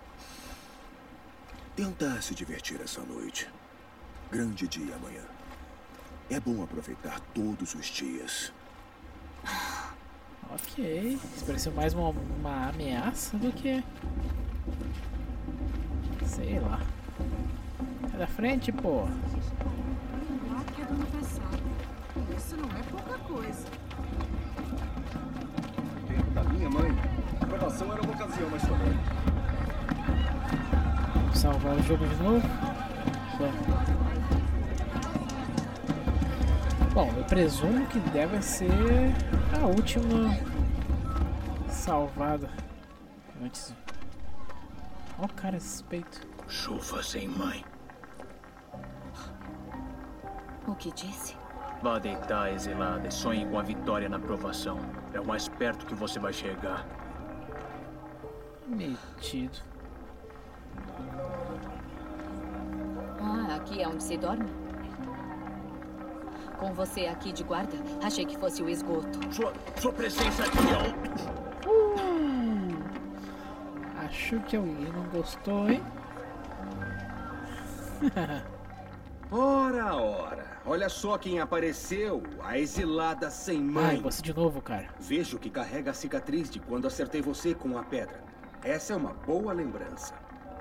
Speaker 14: tentar se divertir essa noite. Grande dia amanhã. É bom aproveitar todos os dias.
Speaker 1: Ok. Isso pareceu mais uma ameaça do que... Sei lá. É da frente, pô.
Speaker 12: Lá que é do ano passado. Isso não é pouca coisa.
Speaker 6: No tempo da minha mãe, a aprovação era uma ocasião mais soberana.
Speaker 1: Vou salvar o jogo de novo. Bom, eu presumo que deve ser a última salvada. Antes. Ó, o cara, esse peito.
Speaker 7: Chuva sem mãe.
Speaker 3: O que disse?
Speaker 7: Vá deitar, exilada, e sonhe com a vitória na provação. É o mais perto que você vai chegar.
Speaker 1: Metido.
Speaker 3: Ah, aqui é onde se dorme? Com você aqui de guarda, achei que fosse o esgoto.
Speaker 7: Sua presença aqui
Speaker 1: Acho que alguém não gostou, hein?
Speaker 6: Ora. Olha só quem apareceu. A exilada sem mãe.
Speaker 1: Ai, você de novo, cara.
Speaker 6: Vejo que carrega a cicatriz de quando acertei você com a pedra. Essa é uma boa lembrança.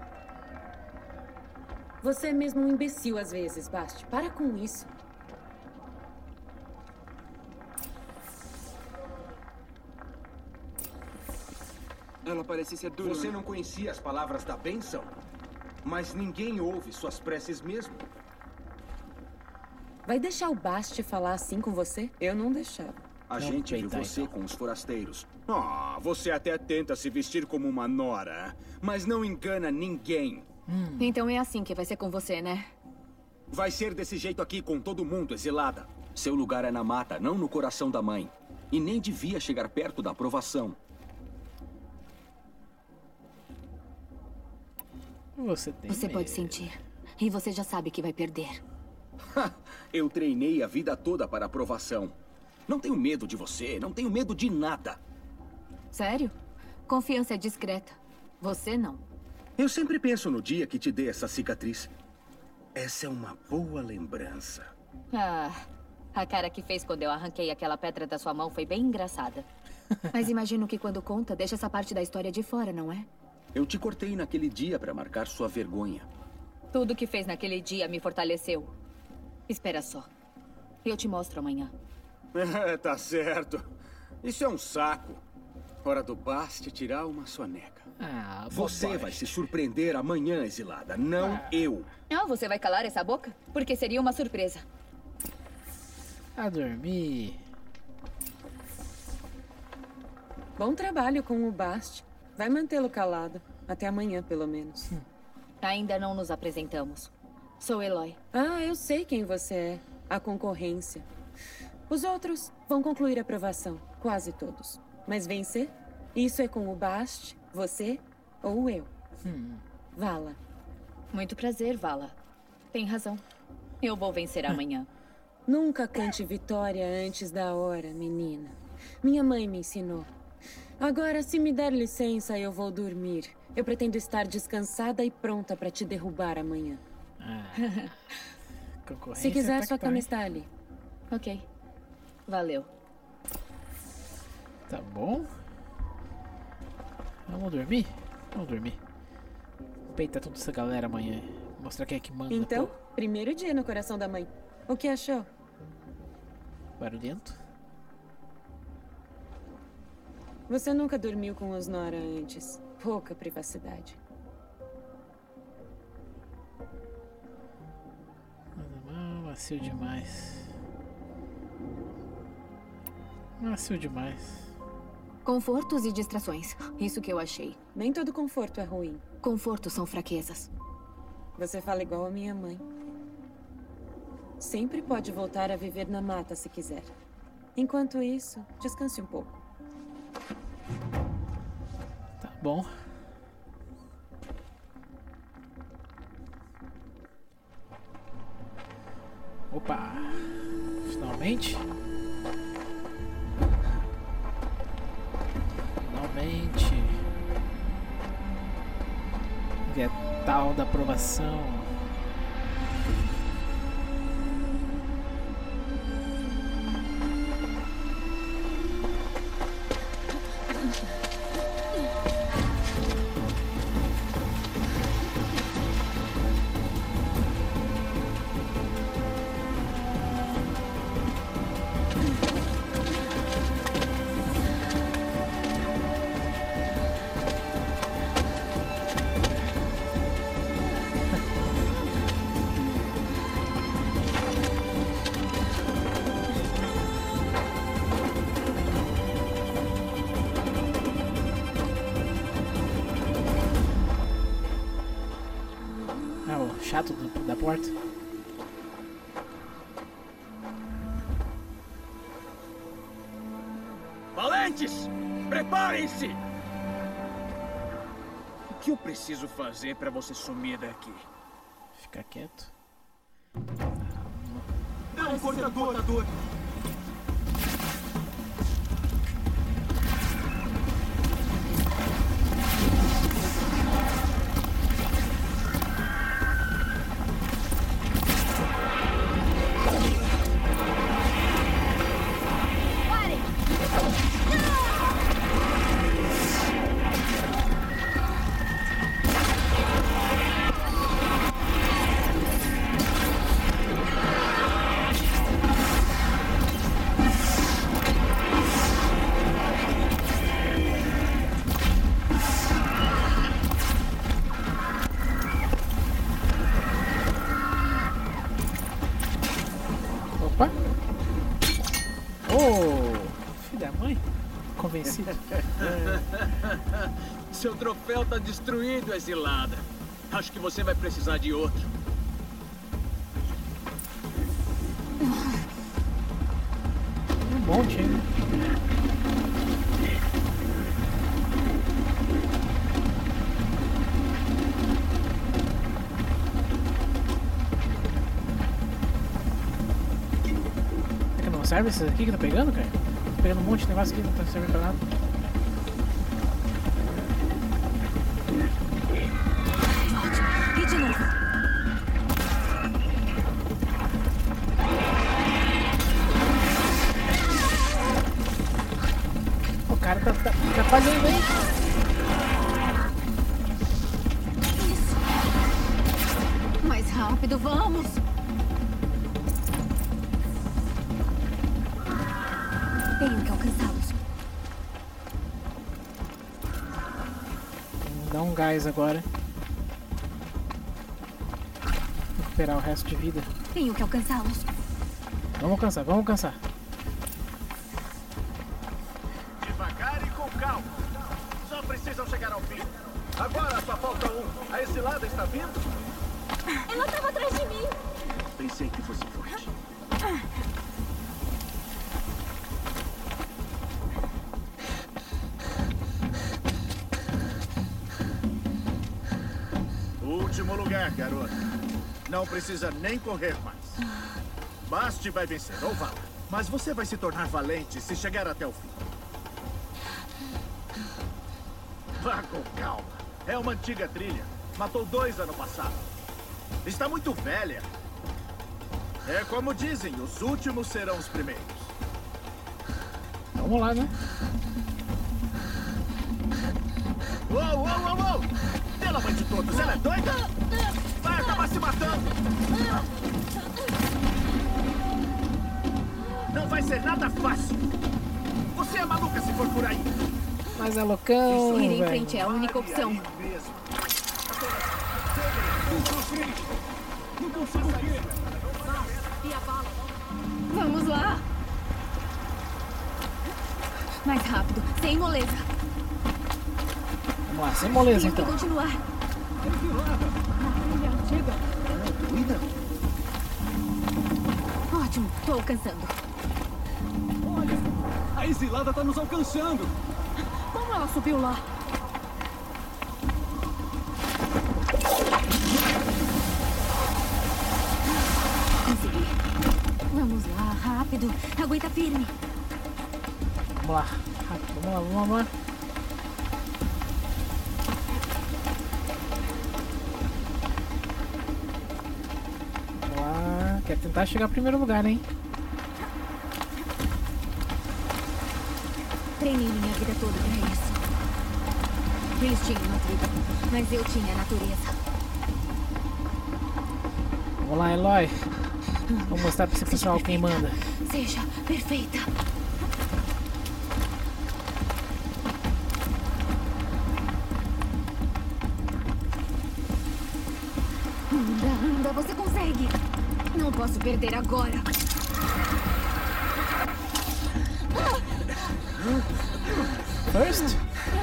Speaker 16: Você é mesmo um imbecil às vezes, Bast. Para com isso.
Speaker 6: Ela parece ser dura. Você não conhecia as palavras da bênção? Mas ninguém ouve suas preces mesmo.
Speaker 16: Vai deixar o Bast falar assim com você? Eu não deixava.
Speaker 6: A gente viu você com os forasteiros. Você até tenta se vestir como uma nora, mas não engana ninguém.
Speaker 3: Então é assim que vai ser com você, né?
Speaker 6: Vai ser desse jeito aqui com todo mundo, exilada. Seu lugar é na mata, não no coração da mãe. E nem devia chegar perto da aprovação.
Speaker 1: Você
Speaker 3: pode sentir. E você já sabe que vai perder.
Speaker 6: Eu treinei a vida toda para a aprovação. Não tenho medo de você, não tenho medo de nada.
Speaker 3: Sério? Confiança é discreta. Você não.
Speaker 6: Eu sempre penso no dia que te dei essa cicatriz. Essa é uma boa lembrança.
Speaker 3: Ah, a cara que fez quando eu arranquei aquela pedra da sua mão foi bem engraçada. Mas imagino que quando conta, deixa essa parte da história de fora, não é?
Speaker 6: Eu te cortei naquele dia para marcar sua vergonha.
Speaker 3: Tudo que fez naquele dia me fortaleceu. Espera só. Eu te mostro amanhã.
Speaker 6: Tá certo. Isso é um saco. Hora do Bast tirar uma soneca. Você vai se surpreender amanhã, exilada, não eu.
Speaker 3: Ah, você vai calar essa boca? Porque seria uma surpresa.
Speaker 1: A dormir.
Speaker 16: Bom trabalho com o Bast. Vai mantê-lo calado. Até amanhã, pelo menos.
Speaker 3: Ainda não nos apresentamos. Sou Eloy.
Speaker 16: Ah, eu sei quem você é. A concorrência. Os outros vão concluir a provação. Quase todos. Mas vencer? Isso é com o Bast, você ou eu. Vala.
Speaker 3: Muito prazer, Vala. Tem razão. Eu vou vencer amanhã.
Speaker 16: Nunca cante vitória antes da hora, menina. Minha mãe me ensinou. Agora, se me der licença, eu vou dormir. Eu pretendo estar descansada e pronta para te derrubar amanhã. Se quiser, sua cama está ali.
Speaker 3: Ok. Valeu.
Speaker 1: Tá bom. Vamos dormir? Vamos dormir. Peitar toda essa galera amanhã. Mostrar quem é que manda.
Speaker 16: Então, primeiro dia no coração da mãe. O que achou?
Speaker 1: Barulhento.
Speaker 16: Você nunca dormiu com os Nora antes. Pouca privacidade.
Speaker 1: Macio demais. Macio demais.
Speaker 3: Confortos e distrações. Isso que eu achei.
Speaker 16: Nem todo conforto é ruim.
Speaker 3: Confortos são fraquezas.
Speaker 16: Você fala igual a minha mãe. Sempre pode voltar a viver na mata se quiser. Enquanto isso, descanse um pouco.
Speaker 1: Tá bom. Opa! Finalmente. Finalmente. Tal da aprovação. Chato da porta.
Speaker 6: Valentes! Preparem-se! O que eu preciso fazer para você sumir daqui?
Speaker 1: Ficar quieto.
Speaker 6: É um cortador! Seu troféu tá destruído, exilada. Acho que você vai precisar de outro.
Speaker 1: Um monte, hein? É que não serve esses aqui que tá pegando, cara? Tô pegando um monte de negócio aqui que não tá servindo pra nada. O cara tá falhando aí.
Speaker 3: Isso. Mais rápido, vamos. Tenho que alcançá-los.
Speaker 1: Dá um gás agora. Recuperar o resto de vida.
Speaker 3: Tenho que alcançá-los.
Speaker 1: Vamos alcançar, vamos alcançar.
Speaker 6: Devagar e com calma. Só precisam chegar ao fim. Agora só falta um. A exilada está vindo?
Speaker 3: Ela estava atrás de mim.
Speaker 6: Pensei que fosse forte. Último lugar, garota. Não precisa nem correr mais. Bast vai vencer, ou vá. Mas você vai se tornar valente se chegar até o fim. Vá com calma. É uma antiga trilha. Matou 2 ano passado. Está muito velha. É como dizem, os últimos serão os primeiros.
Speaker 1: Vamos lá, né?
Speaker 6: Uou! Pela mãe de todos, ela é doida? Vai acabar se matando! Não vai ser nada fácil! Você é maluca se for por aí!
Speaker 1: Mas é loucão,
Speaker 3: ir em
Speaker 1: velho.
Speaker 3: frente é a única opção. Vamos lá! Mais rápido, sem moleza.
Speaker 1: Vamos lá, sem moleza
Speaker 3: Tem que
Speaker 1: então.
Speaker 3: continuar. Ótimo, tô alcançando.
Speaker 4: Olha, a exilada tá nos alcançando.
Speaker 3: Como ela subiu lá? Consegui. Vamos lá, rápido. Aguenta firme.
Speaker 1: Vamos lá, rápido, vamos lá. Vamos lá, quero tentar chegar em primeiro lugar, hein?
Speaker 3: Treinei minha vida toda pra isso. Eles tinham uma tribo, mas eu tinha a natureza.
Speaker 1: Vamos lá, Eloy. Vou mostrar pra esse pessoal quem manda.
Speaker 3: Seja perfeita. Anda, você consegue. Não posso perder agora.
Speaker 1: First?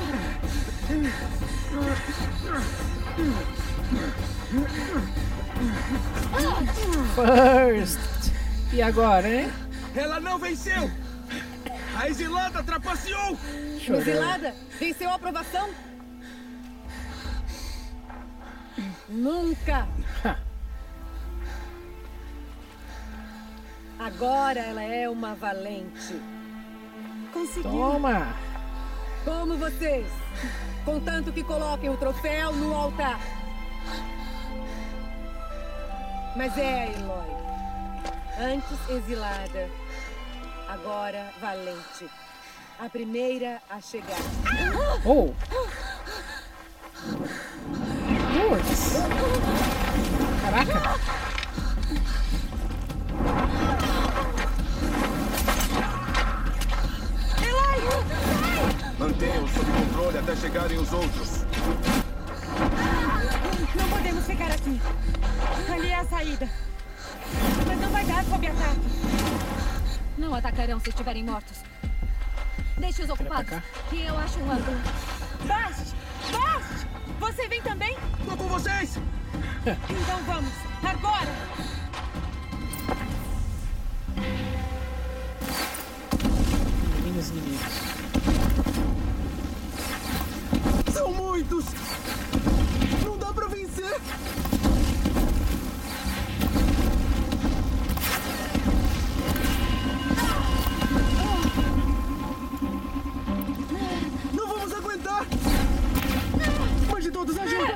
Speaker 1: First! E agora, hein?
Speaker 6: Ela não venceu! A exilada trapaceou!
Speaker 1: Chorou.
Speaker 5: Exilada, venceu a aprovação? Nunca! Agora ela é uma valente. Conseguiu.
Speaker 1: Toma!
Speaker 5: Como vocês, contanto que coloquem o troféu no altar. Mas é, Eloy. Antes exilada, agora valente. A primeira a chegar.
Speaker 1: Oh! Putz! Caraca!
Speaker 6: Mantenham sob controle até chegarem os outros.
Speaker 12: Não podemos ficar aqui. Ali é a saída. Mas não vai dar sob ataque.
Speaker 3: Não atacarão se estiverem mortos. Deixe-os ocupados. E eu acho um ângulo.
Speaker 12: Bast! Bast! Você vem também?
Speaker 6: Tô com vocês!
Speaker 12: Então vamos. Agora!
Speaker 1: Elimine os inimigos.
Speaker 6: São muitos! Não dá pra vencer! Não vamos aguentar! Mãe de todos, ajuda!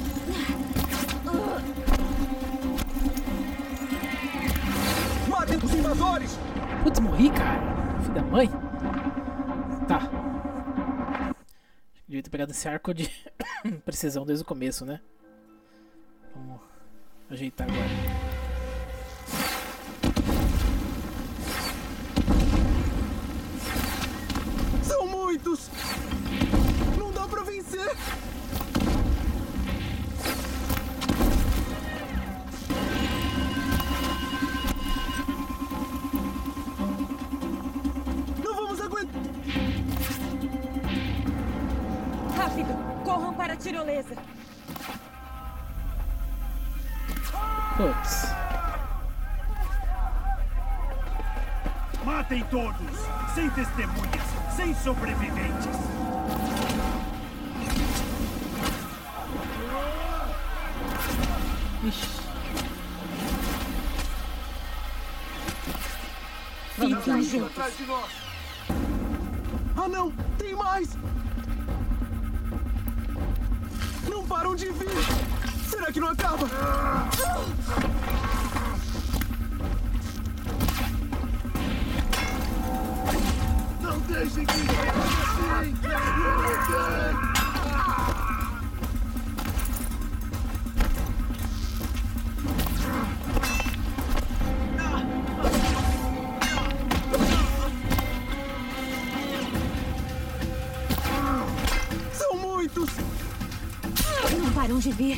Speaker 6: Matem os invasores!
Speaker 1: Putz, morri, cara. Filho da mãe. Tá. Devia ter pegado esse arco de precisão desde o começo, né? Vamos ajeitar agora.
Speaker 6: São muitos! Não dá pra vencer! Não vamos aguentar!
Speaker 12: Rápido! Corram para a tirolesa!
Speaker 1: Putz.
Speaker 6: Matem todos! Sem testemunhas! Sem sobreviventes!
Speaker 1: Ixi.
Speaker 12: Fiquem juntos!
Speaker 6: Atrás de nós! Ah não! Tem mais!
Speaker 4: param de vir! Será que não acaba? Não deixem que seja assim! São muitos!
Speaker 3: Não param de vir.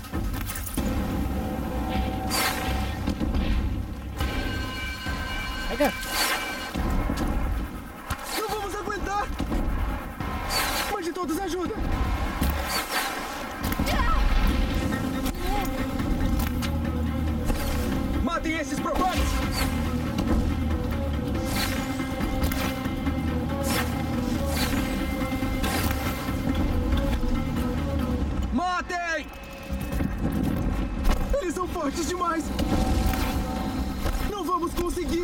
Speaker 1: Pega!
Speaker 4: Não vamos aguentar! Mas de todos ajuda! Matem esses profanos! Matem! Eles são fortes demais! Não vamos conseguir!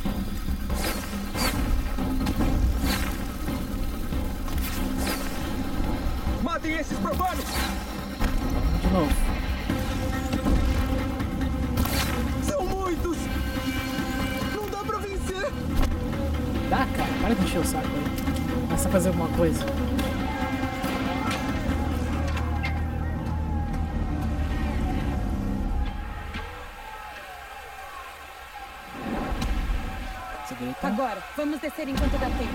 Speaker 4: Matem esses profanos!
Speaker 1: De novo.
Speaker 4: São muitos! Não dá pra vencer!
Speaker 1: Dá, cara. Para de encher o saco aí. Começa a fazer alguma coisa.
Speaker 12: Agora, vamos descer enquanto dá tempo.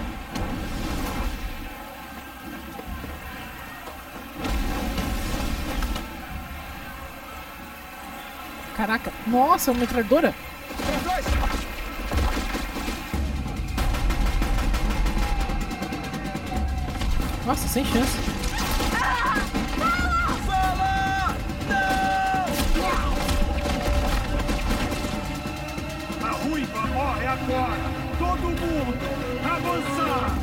Speaker 1: Caraca, nossa, uma metralhadora! Nossa, sem chance.
Speaker 17: A ruiva morre agora! Todo mundo, avançar!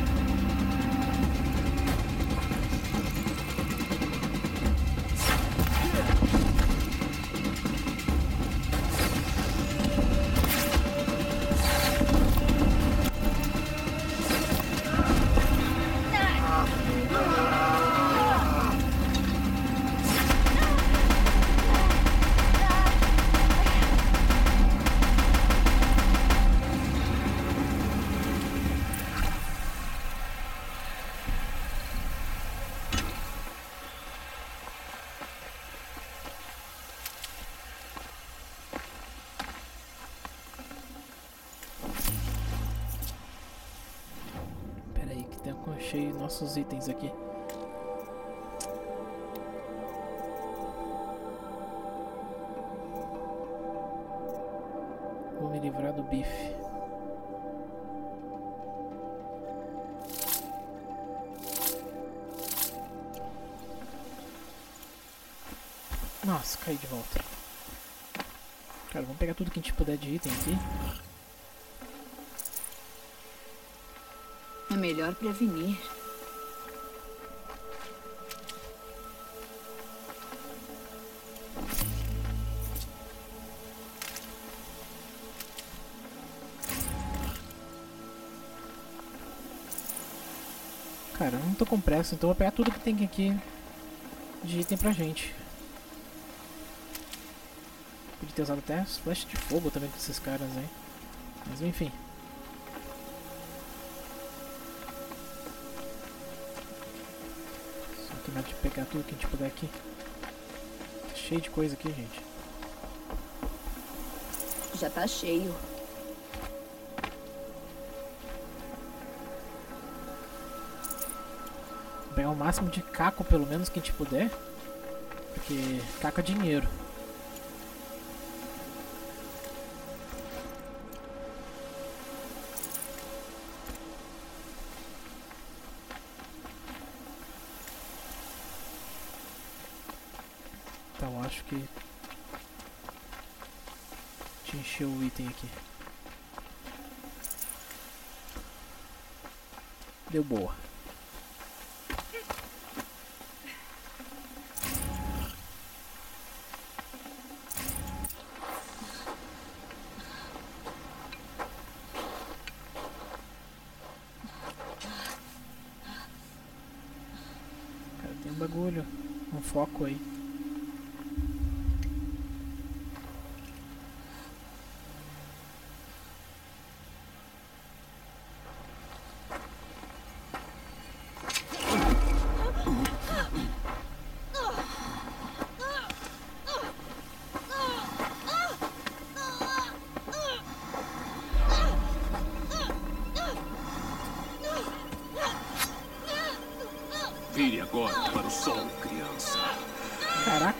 Speaker 1: Achei nossos itens aqui. Vou me livrar do bife. Nossa, caí de volta. Cara, vamos pegar tudo que a gente puder de item aqui.
Speaker 3: É melhor prevenir.
Speaker 1: Cara, eu não tô com pressa, então vou pegar tudo que tem aqui de item pra gente. Podia ter usado até as flechas de fogo também com esses caras aí. Mas enfim. De pegar tudo que a gente puder aqui. Tá cheio de coisa aqui, gente.
Speaker 3: Já tá cheio.
Speaker 1: Vou pegar o máximo de caco, pelo menos, que a gente puder. Porque caco é dinheiro. Então acho que te encheu o item aqui. Deu boa. Cara, tem um bagulho. foco aí.
Speaker 11: Vire agora para o sol, criança.
Speaker 1: Caraca.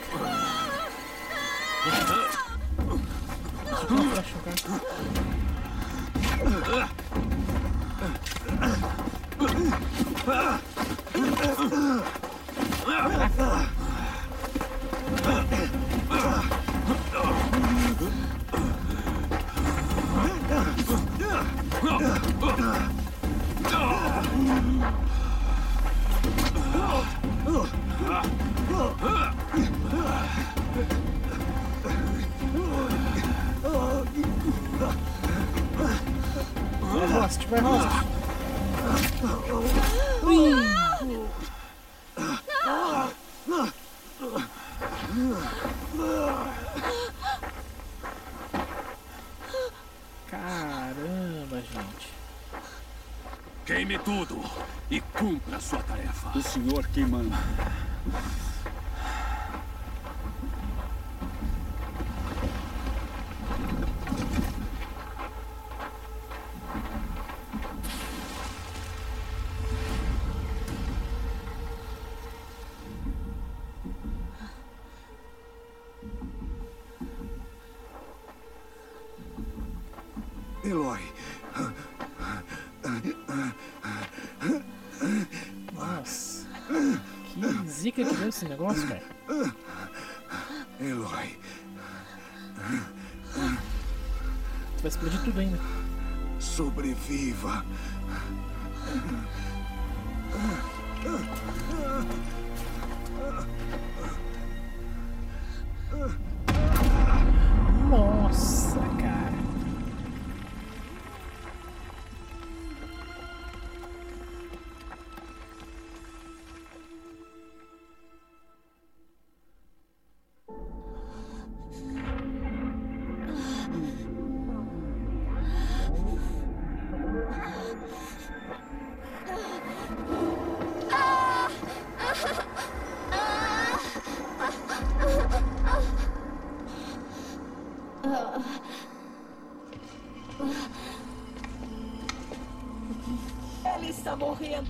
Speaker 1: Vai, Rost. Caramba, gente.
Speaker 11: Queime tudo e cumpra a sua tarefa.
Speaker 6: O senhor que manda.
Speaker 14: Eloy.
Speaker 1: Nossa. Que zica que deu esse negócio, cara.
Speaker 14: Eloy.
Speaker 1: Vai explodir tudo ainda.
Speaker 14: Sobreviva.
Speaker 1: Nossa, cara.
Speaker 5: Ele está morrendo.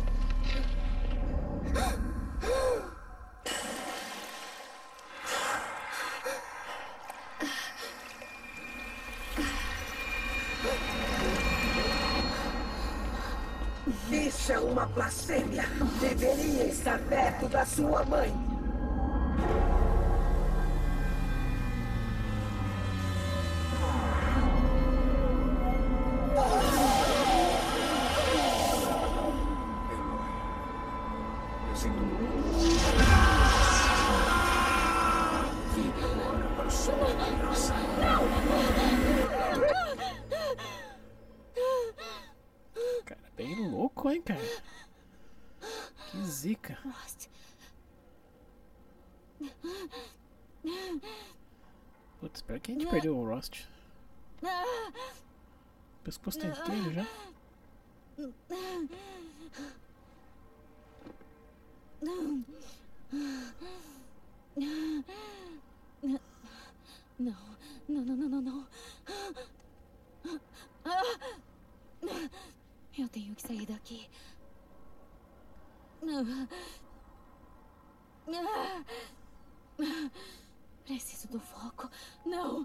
Speaker 15: Isso é uma blasfêmia. Deveria estar perto da sua mãe.
Speaker 14: Eu sinto muito.
Speaker 11: Vire agora para o sol, criança.
Speaker 1: Cara, bem louco, hein, cara? Que zica. Putz, espera que a gente perdeu o Rost. O pescoço tá inteiro já.
Speaker 3: Não. Eu tenho que sair daqui. Preciso do foco. Não.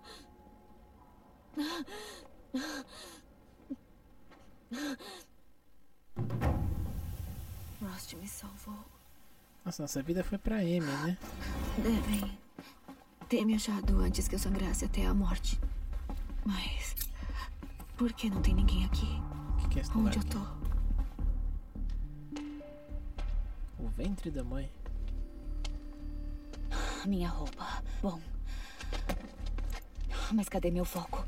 Speaker 3: Rost me salvou.
Speaker 1: Nossa, nossa vida foi pra Amy, né?
Speaker 3: Devem ter me achado antes que eu sangrasse até a morte. Mas por que não tem ninguém aqui?
Speaker 1: Que é esse
Speaker 3: Onde
Speaker 1: lugar
Speaker 3: eu tô?
Speaker 1: O ventre da mãe.
Speaker 3: Minha roupa. Bom. Mas cadê meu foco?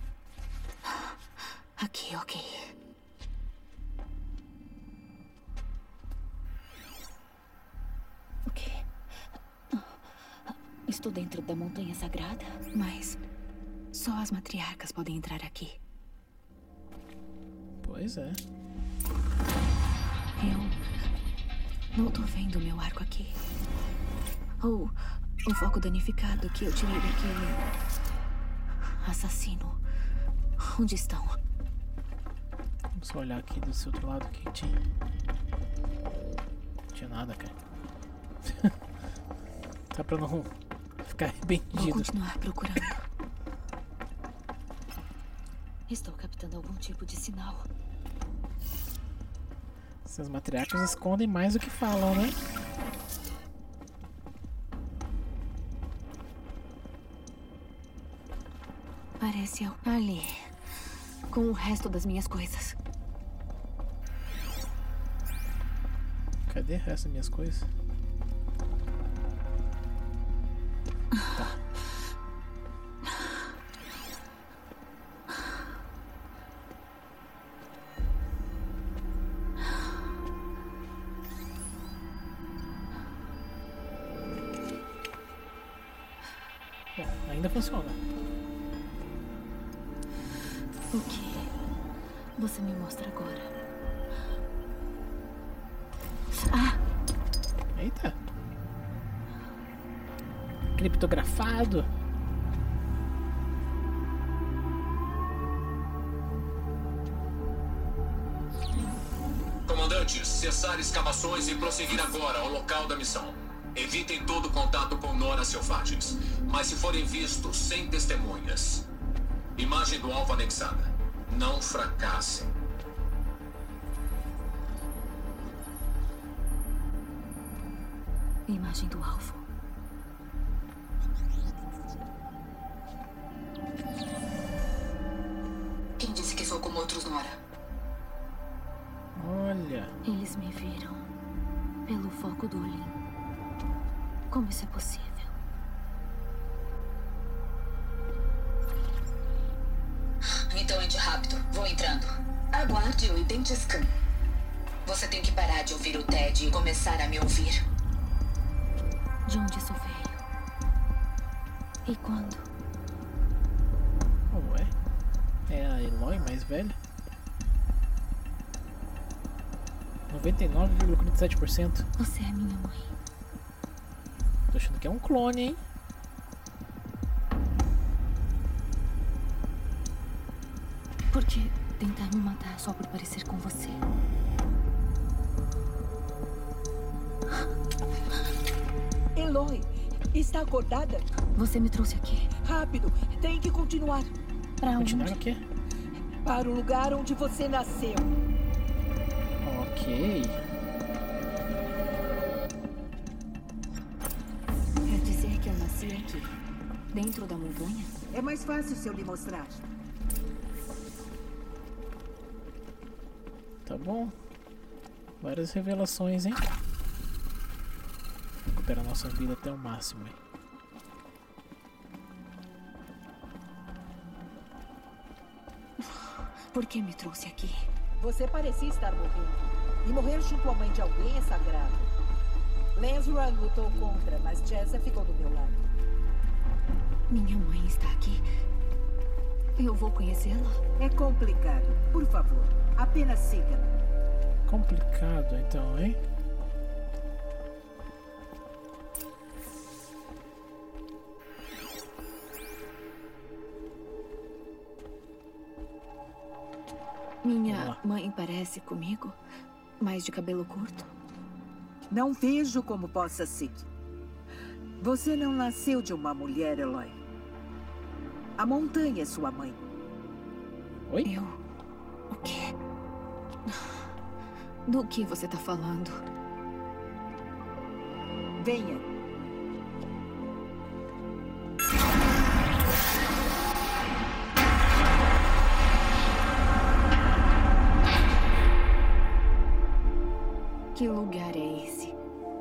Speaker 3: Aqui, ok. Ok. Estou dentro da montanha sagrada, mas só as matriarcas podem entrar aqui.
Speaker 1: Pois é.
Speaker 3: Eu não tô vendo meu arco aqui. Ou o foco danificado que eu tirei daquele assassino. Onde estão?
Speaker 1: Vamos só olhar aqui desse outro lado que tinha. Não tinha nada, cara. Só pra não ficar arrependido.
Speaker 3: Vou continuar procurando. Estou captando algum tipo de sinal.
Speaker 1: Essas matriarcas escondem mais do que falam, né?
Speaker 3: Parece ali, com o resto das minhas coisas.
Speaker 1: Cadê o resto das minhas coisas? Tá. Bom, ainda funciona.
Speaker 3: O que você me mostra agora?
Speaker 1: Eita! Criptografado.
Speaker 18: Comandantes, cessar escavações e prosseguir agora ao local da missão. Evitem todo contato com Nora selvagens, mas se forem vistos sem testemunhas. Imagem do alvo anexada. Não fracassem.
Speaker 3: Imagem do alvo.
Speaker 15: Quem disse que sou como outros, Nora?
Speaker 1: Olha.
Speaker 3: Eles me viram pelo foco do Olin. Como isso é possível?
Speaker 15: Então entre rápido. Vou entrando. Aguarde o Identiscan. Você tem que parar de ouvir o Ted e começar a me ouvir.
Speaker 3: De onde isso veio? E quando?
Speaker 1: Ué? É a Eloy mais velha? 99,47%.
Speaker 3: Você é minha mãe.
Speaker 1: Tô achando que é um clone, hein?
Speaker 3: Por que tentar me matar só por parecer com você?
Speaker 5: Eloy, está acordada?
Speaker 3: Você me trouxe aqui.
Speaker 5: Rápido, tem que continuar.
Speaker 3: Pra onde?
Speaker 1: Continuar o quê?
Speaker 5: Para o lugar onde você nasceu.
Speaker 1: Ok.
Speaker 3: Quer dizer que eu nasci aqui, dentro da montanha?
Speaker 5: É mais fácil se eu lhe mostrar.
Speaker 1: Tá bom. Várias revelações, hein? Recuperar nossa vida até o máximo, hein?
Speaker 3: Por que me trouxe aqui?
Speaker 5: Você parecia estar morrendo. E morrer junto à mãe de alguém é sagrado. Lenzra lutou contra, mas Jessa ficou do meu lado.
Speaker 3: Minha mãe está aqui. Eu vou conhecê-la?
Speaker 5: É complicado. Por favor, apenas siga-la.
Speaker 1: Complicado, então, hein?
Speaker 3: Minha mãe parece comigo, mas de cabelo curto.
Speaker 5: Não vejo como possa ser. Você não nasceu de uma mulher, Eloy. A montanha é sua mãe.
Speaker 1: Oi?
Speaker 3: Eu? O quê? Do que você tá falando?
Speaker 5: Venha.
Speaker 3: Que lugar é esse?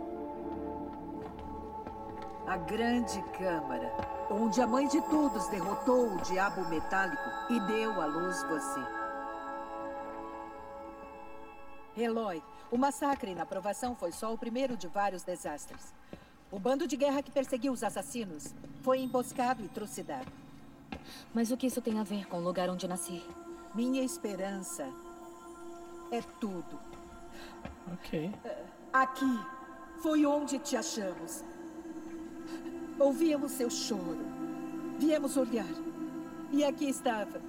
Speaker 5: A Grande Câmara, onde a mãe de todos derrotou o diabo metálico e deu à luz você. Eloy, o massacre na Provação foi só o primeiro de vários desastres. O bando de guerra que perseguiu os assassinos foi emboscado e trucidado.
Speaker 3: Mas o que isso tem a ver com o lugar onde nasci?
Speaker 5: Minha esperança é tudo.
Speaker 1: Ok.
Speaker 5: Aqui foi onde te achamos. Ouvíamos seu choro. Viemos olhar. E aqui estava.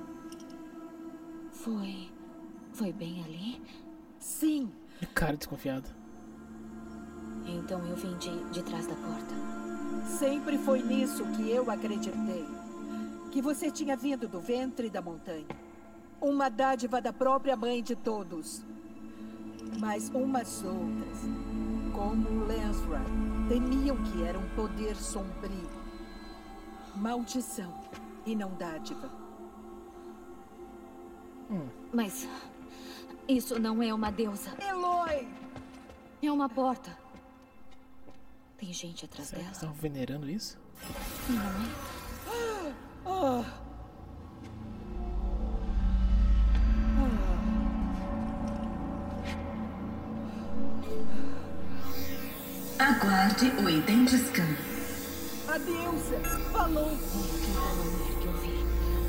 Speaker 3: Foi bem ali?
Speaker 5: Sim.
Speaker 1: Cara desconfiado.
Speaker 3: Então eu vim de trás da porta.
Speaker 5: Sempre foi nisso que eu acreditei. Que você tinha vindo do ventre da montanha. Uma dádiva da própria mãe de todos. Mas umas outras, como Lansra, temiam que era um poder sombrio. Maldição e não dádiva.
Speaker 3: Mas isso não é uma deusa.
Speaker 5: Eloy!
Speaker 3: É uma porta. Tem gente atrás
Speaker 1: Será
Speaker 3: dela.
Speaker 1: que estão venerando isso?
Speaker 3: Não é?
Speaker 15: Aguarde o Identiscan.
Speaker 5: A deusa falou.
Speaker 3: Que eu vi.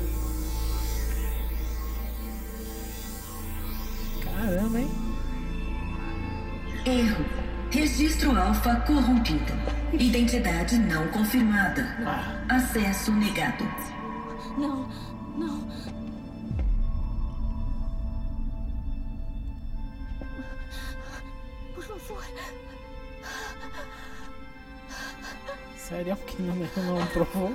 Speaker 1: Caramba, hein?
Speaker 15: Erro. Registro alfa corrompido. Identidade não confirmada. Acesso negado.
Speaker 3: Não. Por favor.
Speaker 1: Sério que não provou?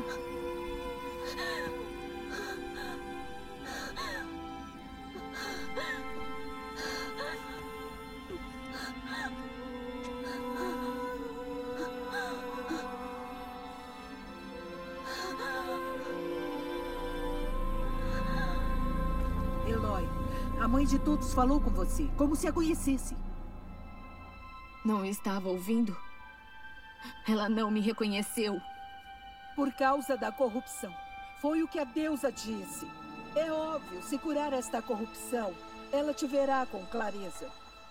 Speaker 5: Eloy, a mãe de todos falou com você, como se a conhecesse.
Speaker 3: Não estava ouvindo? Ela não me reconheceu.
Speaker 5: Por causa da corrupção. Foi o que a deusa disse. É óbvio, se curar esta corrupção, ela te verá com clareza.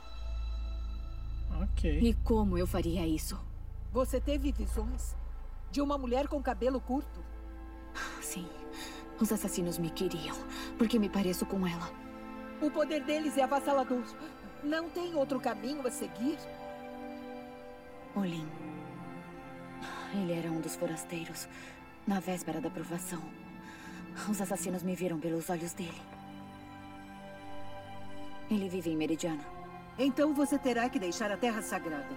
Speaker 1: Ok.
Speaker 3: E como eu faria isso?
Speaker 5: Você teve visões de uma mulher com cabelo curto?
Speaker 3: Sim. Os assassinos me queriam, porque me pareço com ela.
Speaker 5: O poder deles é avassalador. Não tem outro caminho a seguir?
Speaker 3: Olin. Ele era um dos forasteiros, na véspera da provação. Os assassinos me viram pelos olhos dele. Ele vive em Meridiana.
Speaker 5: Então você terá que deixar a Terra Sagrada.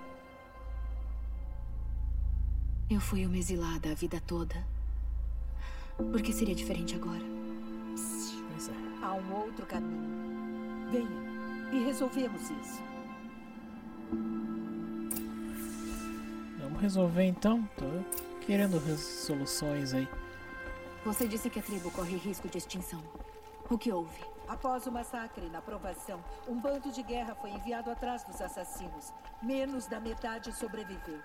Speaker 3: Eu fui uma exilada a vida toda. Por que seria diferente agora?
Speaker 1: Pois é.
Speaker 5: Há um outro caminho. Venha e resolvemos isso.
Speaker 1: Vamos resolver então? Tô querendo soluções aí.
Speaker 3: Você disse que a tribo corre risco de extinção. O que houve?
Speaker 5: Após o massacre na provação, um bando de guerra foi enviado atrás dos assassinos. Menos da metade sobreviveu.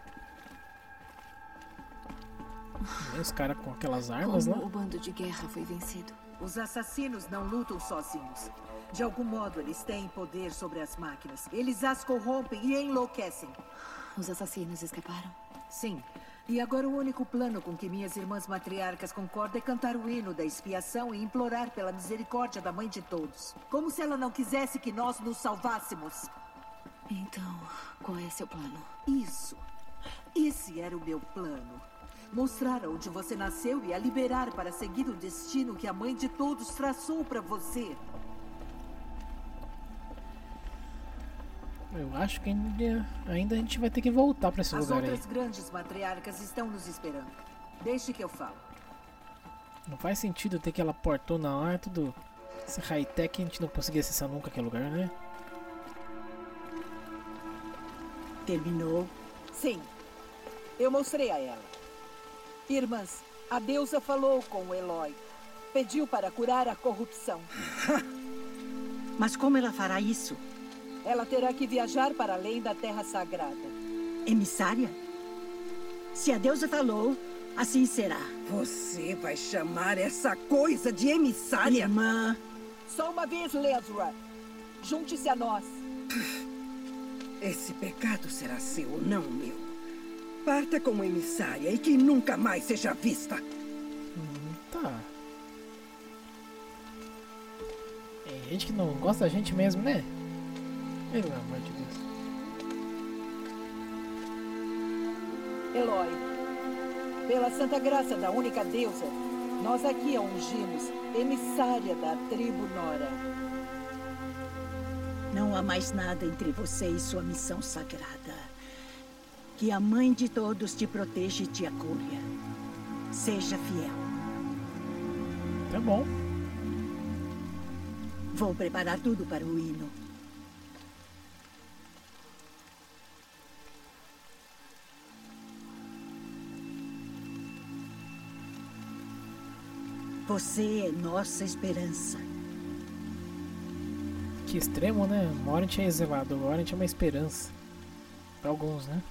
Speaker 1: Os caras com aquelas armas lá?
Speaker 3: Como o bando de guerra foi vencido?
Speaker 5: Os assassinos não lutam sozinhos. De algum modo, eles têm poder sobre as máquinas. Eles as corrompem e enlouquecem.
Speaker 3: Os assassinos escaparam?
Speaker 5: Sim. E agora o único plano com que minhas irmãs matriarcas concordam é cantar o hino da expiação e implorar pela misericórdia da mãe de todos. Como se ela não quisesse que nós nos salvássemos.
Speaker 3: Então, qual é seu plano?
Speaker 5: Isso. Esse era o meu plano. Mostrar onde você nasceu e a liberar para seguir o destino que a mãe de todos traçou para você.
Speaker 1: Eu acho que ainda a gente vai ter que voltar para esse lugar aí.
Speaker 5: As outras grandes matriarcas estão nos esperando. Deixe que eu falo.
Speaker 1: Não faz sentido ter aquela portona lá, tudo esse high-tech, a gente não conseguir acessar nunca aquele lugar, né?
Speaker 5: Terminou? Sim. Eu mostrei a ela. Irmãs, a deusa falou com o Eloy. Pediu para curar a corrupção.
Speaker 15: Mas como ela fará isso?
Speaker 5: Ela terá que viajar para além da Terra Sagrada.
Speaker 15: Emissária? Se a deusa falou, assim será.
Speaker 5: Você vai chamar essa coisa de emissária?
Speaker 15: Irmã.
Speaker 5: Só uma vez, Lansra. Junte-se a nós.
Speaker 13: Esse pecado será seu, não meu.
Speaker 15: Parta como emissária e que nunca mais seja vista.
Speaker 1: Tá. Tem gente que não gosta da gente mesmo, né? Pelo amor de Deus.
Speaker 5: Eloy, pela santa graça da única deusa, nós aqui a ungimos, emissária da tribo Nora.
Speaker 15: Não há mais nada entre você e sua missão sagrada. Que a mãe de todos te proteja e te acolha. Seja fiel.
Speaker 1: Tá bom.
Speaker 15: Vou preparar tudo para o hino. Você é nossa esperança.
Speaker 1: Que extremo, né? Uma hora a gente é exilado, agora a gente é uma esperança. Pra alguns, né?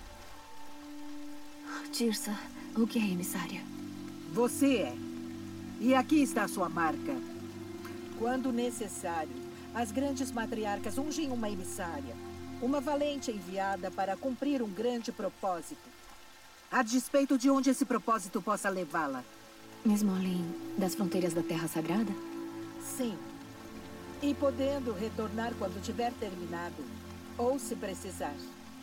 Speaker 3: Tirsa, o que é emissária?
Speaker 5: Você é. E aqui está a sua marca. Quando necessário, as grandes matriarcas ungem uma emissária. Uma valente enviada para cumprir um grande propósito. A despeito de onde esse propósito possa levá-la.
Speaker 3: Mesmo além das fronteiras da Terra Sagrada?
Speaker 5: Sim. E podendo retornar quando tiver terminado. Ou se precisar.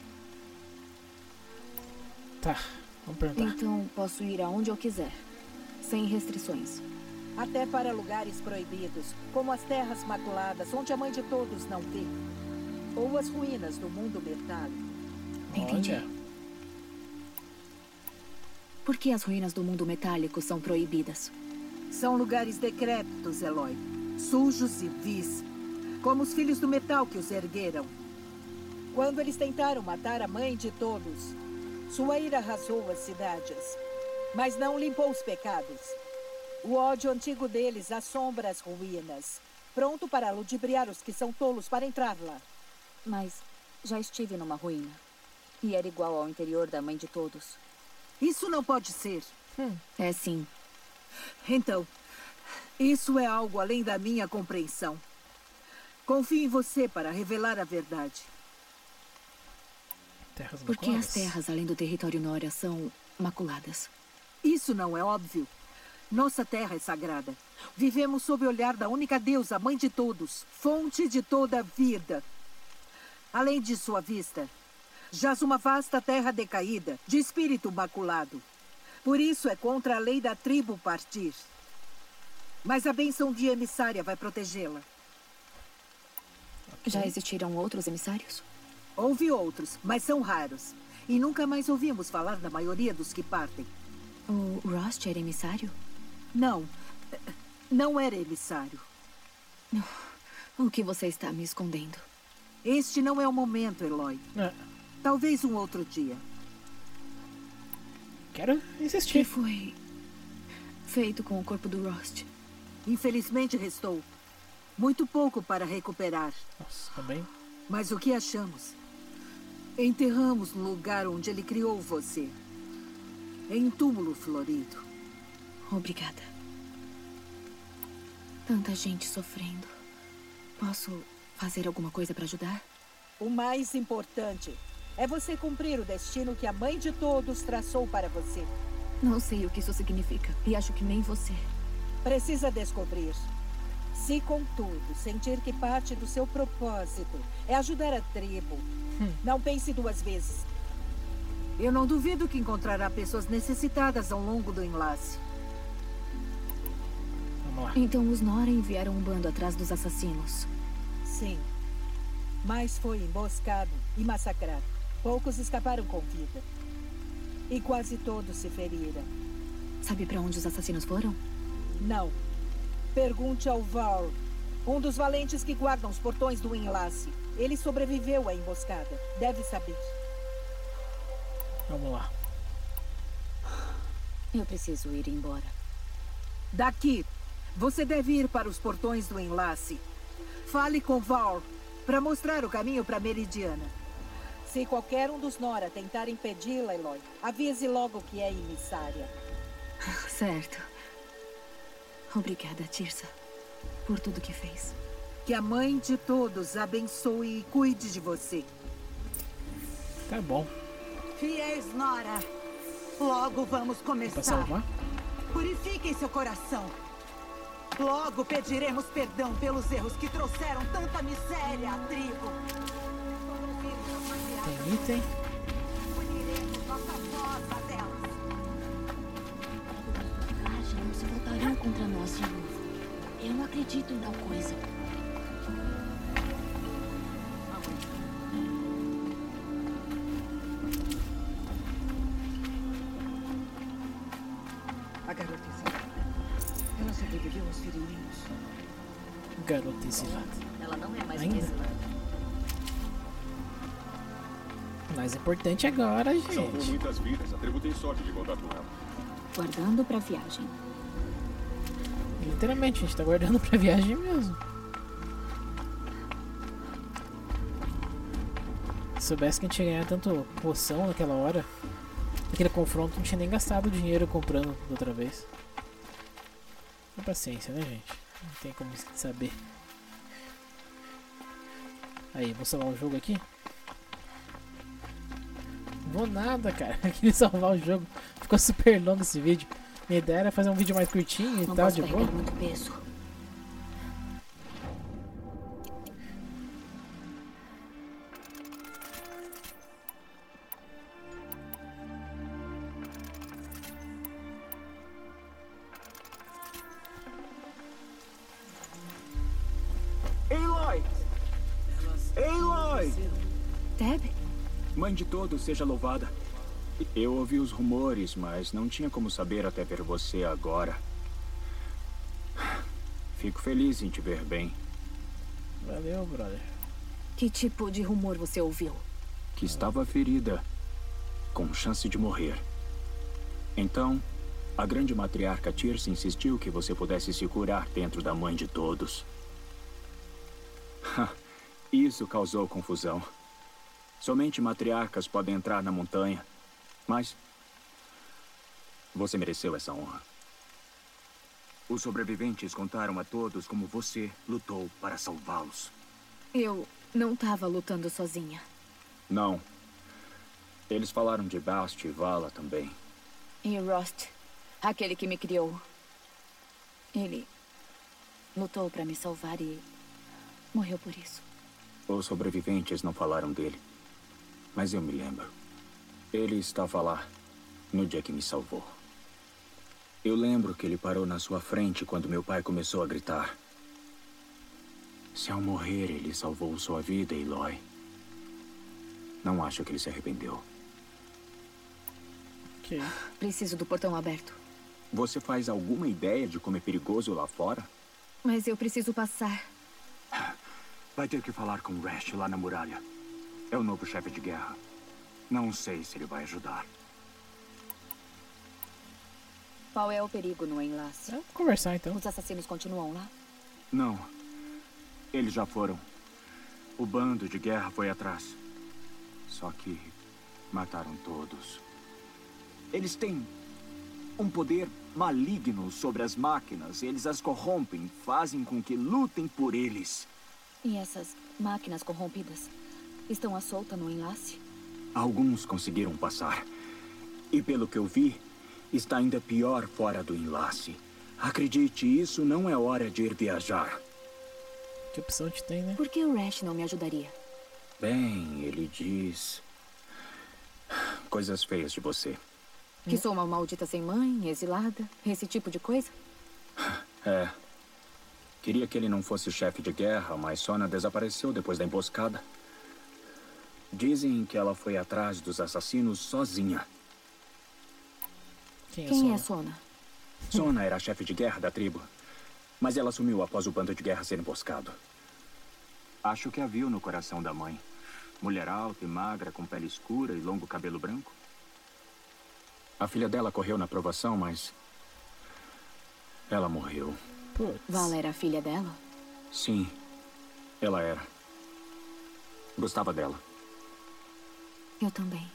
Speaker 1: Tá, vamos perguntar.
Speaker 3: Então posso ir aonde eu quiser, sem restrições.
Speaker 5: Até para lugares proibidos, como as terras maculadas, onde a mãe de todos não vê. Ou as ruínas do mundo metálico.
Speaker 3: Entendi.
Speaker 1: Olha.
Speaker 3: Por que as ruínas do mundo metálico são proibidas?
Speaker 5: São lugares decrépitos, Eloy. Sujos e vis. Como os filhos do metal que os ergueram. Quando eles tentaram matar a mãe de todos, sua ira arrasou as cidades. Mas não limpou os pecados. O ódio antigo deles assombra as ruínas. Pronto para ludibriar os que são tolos para entrar lá.
Speaker 3: Mas já estive numa ruína. E era igual ao interior da mãe de todos.
Speaker 5: Isso não pode ser.
Speaker 3: É sim.
Speaker 5: Então, isso é algo além da minha compreensão. Confio em você para revelar a verdade.
Speaker 3: Por que as terras além do território Nora são maculadas?
Speaker 5: Isso não é óbvio. Nossa terra é sagrada. Vivemos sob o olhar da única deusa, mãe de todos, fonte de toda a vida. Além de sua vista, jaz uma vasta terra decaída, de espírito maculado. Por isso é contra a lei da tribo partir. Mas a bênção de emissária vai protegê-la.
Speaker 3: Já existiram outros emissários?
Speaker 5: Houve outros, mas são raros. E nunca mais ouvimos falar da maioria dos que partem.
Speaker 3: O Rost era emissário?
Speaker 5: Não. Não era emissário.
Speaker 3: O que você está me escondendo?
Speaker 5: Este não é o momento, Eloy. Talvez um outro dia.
Speaker 1: Quero insistir.
Speaker 3: O que foi feito com o corpo do Rost?
Speaker 5: Infelizmente restou muito pouco para recuperar.
Speaker 1: Nossa, tá bem.
Speaker 5: Mas o que achamos? Enterramos no lugar onde ele criou você. Em um túmulo florido.
Speaker 3: Obrigada. Tanta gente sofrendo. Posso fazer alguma coisa para ajudar?
Speaker 5: O mais importante é você cumprir o destino que a mãe de todos traçou para você.
Speaker 3: Não sei o que isso significa. E acho que nem você.
Speaker 5: Precisa descobrir. Se, contudo, sentir que parte do seu propósito é ajudar a tribo, não pense duas vezes. Eu não duvido que encontrará pessoas necessitadas ao longo do enlace.
Speaker 1: Vamos lá.
Speaker 3: Então os Nora enviaram um bando atrás dos assassinos.
Speaker 5: Sim. Mas foi emboscado e massacrado. Poucos escaparam com vida. E quase todos se feriram.
Speaker 3: Sabe para onde os assassinos foram?
Speaker 5: Não. Pergunte ao Val, um dos valentes que guardam os portões do enlace. Ele sobreviveu à emboscada. Deve saber.
Speaker 1: Vamos lá.
Speaker 3: Eu preciso ir embora.
Speaker 5: Daqui. Você deve ir para os portões do enlace. Fale com Val para mostrar o caminho para Meridiana. Se qualquer um dos Nora tentar impedi-la, Eloy, avise logo que é emissária.
Speaker 3: Certo. Obrigada, Tirsa, por tudo que fez.
Speaker 5: Que a mãe de todos abençoe e cuide de você.
Speaker 1: Tá bom.
Speaker 15: Fiéis Nora,
Speaker 10: Logo vamos
Speaker 1: Pra
Speaker 10: começar.
Speaker 1: salvar?
Speaker 10: Purifiquem seu coração. Logo pediremos perdão pelos erros que trouxeram tanta miséria à tribo.
Speaker 1: Tem item.
Speaker 10: Uniremos nossa voz a delas.
Speaker 3: Não se voltariam contra nós de novo. Eu não acredito em tal coisa.
Speaker 5: A garota exilada. Ela sobreviveu aos ferimentos.
Speaker 1: Garota exilada.
Speaker 3: Ela não é mais
Speaker 1: Ainda?
Speaker 3: exilada.
Speaker 1: O mais importante agora,
Speaker 19: Salvou
Speaker 1: gente.
Speaker 19: muitas vidas. A tribo tem sorte de contar com ela.
Speaker 3: Guardando pra viagem.
Speaker 1: Literalmente, a gente tá guardando pra viagem mesmo. Se soubesse que a gente ia ganhar tanto poção naquela hora, naquele confronto, não tinha nem gastado dinheiro comprando da outra vez. Com paciência, né, gente? Não tem como saber. Aí, vou salvar o jogo aqui. Não vou nada, cara. Eu queria salvar o jogo. Ficou super longo esse vídeo. Minha ideia era fazer um vídeo mais curtinho e
Speaker 3: Não
Speaker 1: tal,
Speaker 3: posso
Speaker 1: de boa.
Speaker 3: carregar muito peso.
Speaker 7: Aloy! Aloy!
Speaker 3: Teb?
Speaker 7: Mãe de todos, seja louvada. Eu ouvi os rumores, mas não tinha como saber até ver você agora. Fico feliz em te ver bem.
Speaker 1: Valeu, brother.
Speaker 3: Que tipo de rumor você ouviu?
Speaker 7: Que estava ferida, com chance de morrer. Então, a grande matriarca Tirce insistiu que você pudesse se curar dentro da mãe de todos. Isso causou confusão. Somente matriarcas podem entrar na montanha. Mas você mereceu essa honra. Os sobreviventes contaram a todos como você lutou para salvá-los.
Speaker 3: Eu não estava lutando sozinha.
Speaker 7: Não. Eles falaram de Bast e Vala também.
Speaker 3: E Rost, aquele que me criou. Ele lutou para me salvar e morreu por isso.
Speaker 7: Os sobreviventes não falaram dele. Mas eu me lembro. Ele estava lá, no dia que me salvou. Eu lembro que ele parou na sua frente quando meu pai começou a gritar. Se ao morrer ele salvou sua vida, Aloy. Não acho que ele se arrependeu.
Speaker 1: Ok.
Speaker 3: Preciso do portão aberto.
Speaker 7: Você faz alguma ideia de como é perigoso lá fora?
Speaker 3: Mas eu preciso passar.
Speaker 7: Vai ter que falar com Rash lá na muralha. É o novo chefe de guerra. Não sei se ele vai ajudar.
Speaker 3: Qual é o perigo no enlace?
Speaker 1: Vamos conversar então.
Speaker 3: Os assassinos continuam lá?
Speaker 7: Não. Eles já foram. O bando de guerra foi atrás. Só que mataram todos. Eles têm um poder maligno sobre as máquinas. Eles as corrompem, fazem com que lutem por eles.
Speaker 3: E essas máquinas corrompidas estão à solta no enlace?
Speaker 7: Alguns conseguiram passar. E pelo que eu vi, está ainda pior fora do enlace. Acredite, isso não é hora de ir viajar.
Speaker 1: Que opção a gente tem, né?
Speaker 3: Por que o Rash não me ajudaria?
Speaker 7: Bem, ele diz coisas feias de você.
Speaker 3: Que sou uma maldita sem mãe, exilada, esse tipo de coisa?
Speaker 7: É. Queria que ele não fosse chefe de guerra, mas Sona desapareceu depois da emboscada. Dizem que ela foi atrás dos assassinos sozinha.
Speaker 3: Quem é Sona?
Speaker 7: Sona era a chefe de guerra da tribo. Mas ela sumiu após o bando de guerra ser emboscado. Acho que a viu no coração da mãe. Mulher alta e magra, com pele escura e longo cabelo branco. A filha dela correu na aprovação, mas ela morreu.
Speaker 3: Vala era a filha dela?
Speaker 7: Sim, ela era. Gostava dela.
Speaker 3: Eu também.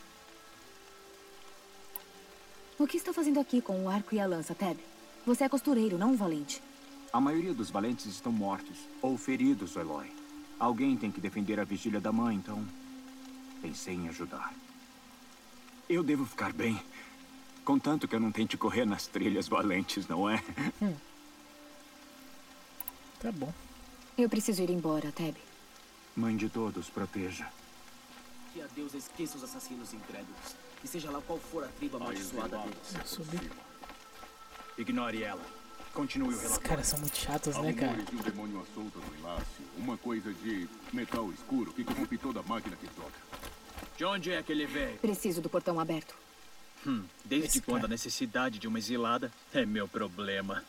Speaker 3: O que está fazendo aqui com o arco e a lança, Teb? Você é costureiro, não um valente.
Speaker 7: A maioria dos valentes estão mortos ou feridos, Aloy. Alguém tem que defender a vigília da mãe, então pensei em ajudar. Eu devo ficar bem. Contanto que eu não tente correr nas trilhas valentes, não é?
Speaker 1: Tá bom.
Speaker 3: Eu preciso ir embora, Teb.
Speaker 7: Mãe de todos, proteja.
Speaker 13: Que a deusa esqueça os assassinos incrédulos. E seja lá qual for a tribo amaldiçoada deles.
Speaker 1: Subir.
Speaker 7: Ignore ela. Continue o relatório.
Speaker 1: Esses caras são muito chatos, né, cara?
Speaker 19: De um demônio solto no enlace. Uma coisa de metal escuro que corrompe toda a máquina que toca.
Speaker 7: De onde é que ele veio?
Speaker 3: Preciso do portão aberto.
Speaker 7: Desde quando a necessidade de uma exilada é meu problema?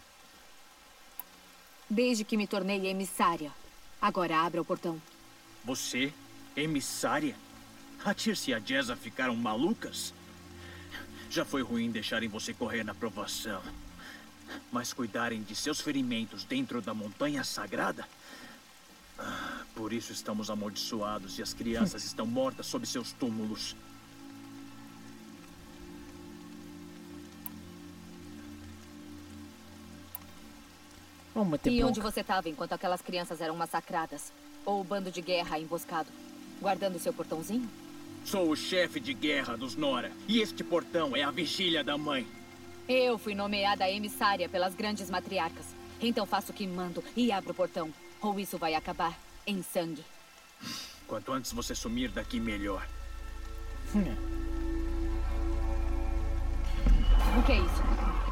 Speaker 3: Desde que me tornei emissária. Agora abra o portão.
Speaker 7: Você? Emissária? A Tirce e a Jezza ficaram malucas? Já foi ruim deixarem você correr na provação. Mas cuidarem de seus ferimentos dentro da montanha sagrada? Por isso estamos amaldiçoados e as crianças estão mortas sob seus túmulos.
Speaker 3: E onde você estava enquanto aquelas crianças eram massacradas? Ou o bando de guerra emboscado? Guardando seu portãozinho?
Speaker 7: Sou o chefe de guerra dos Nora. E este portão é a vigília da mãe.
Speaker 3: Eu fui nomeada emissária pelas grandes matriarcas. Então faço o que mando e abro o portão. Ou isso vai acabar em sangue.
Speaker 7: Quanto antes você sumir daqui, melhor.
Speaker 3: O que é isso?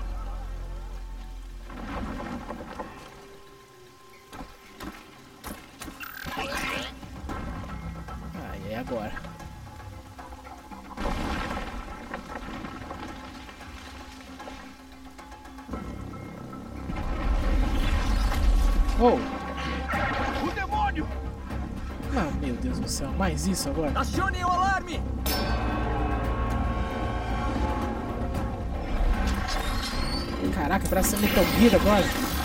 Speaker 1: E agora?
Speaker 17: O demônio!
Speaker 1: Ah, meu Deus do céu, mais isso agora?
Speaker 9: Acione o alarme!
Speaker 1: Caraca, parece ser Metal Gear agora.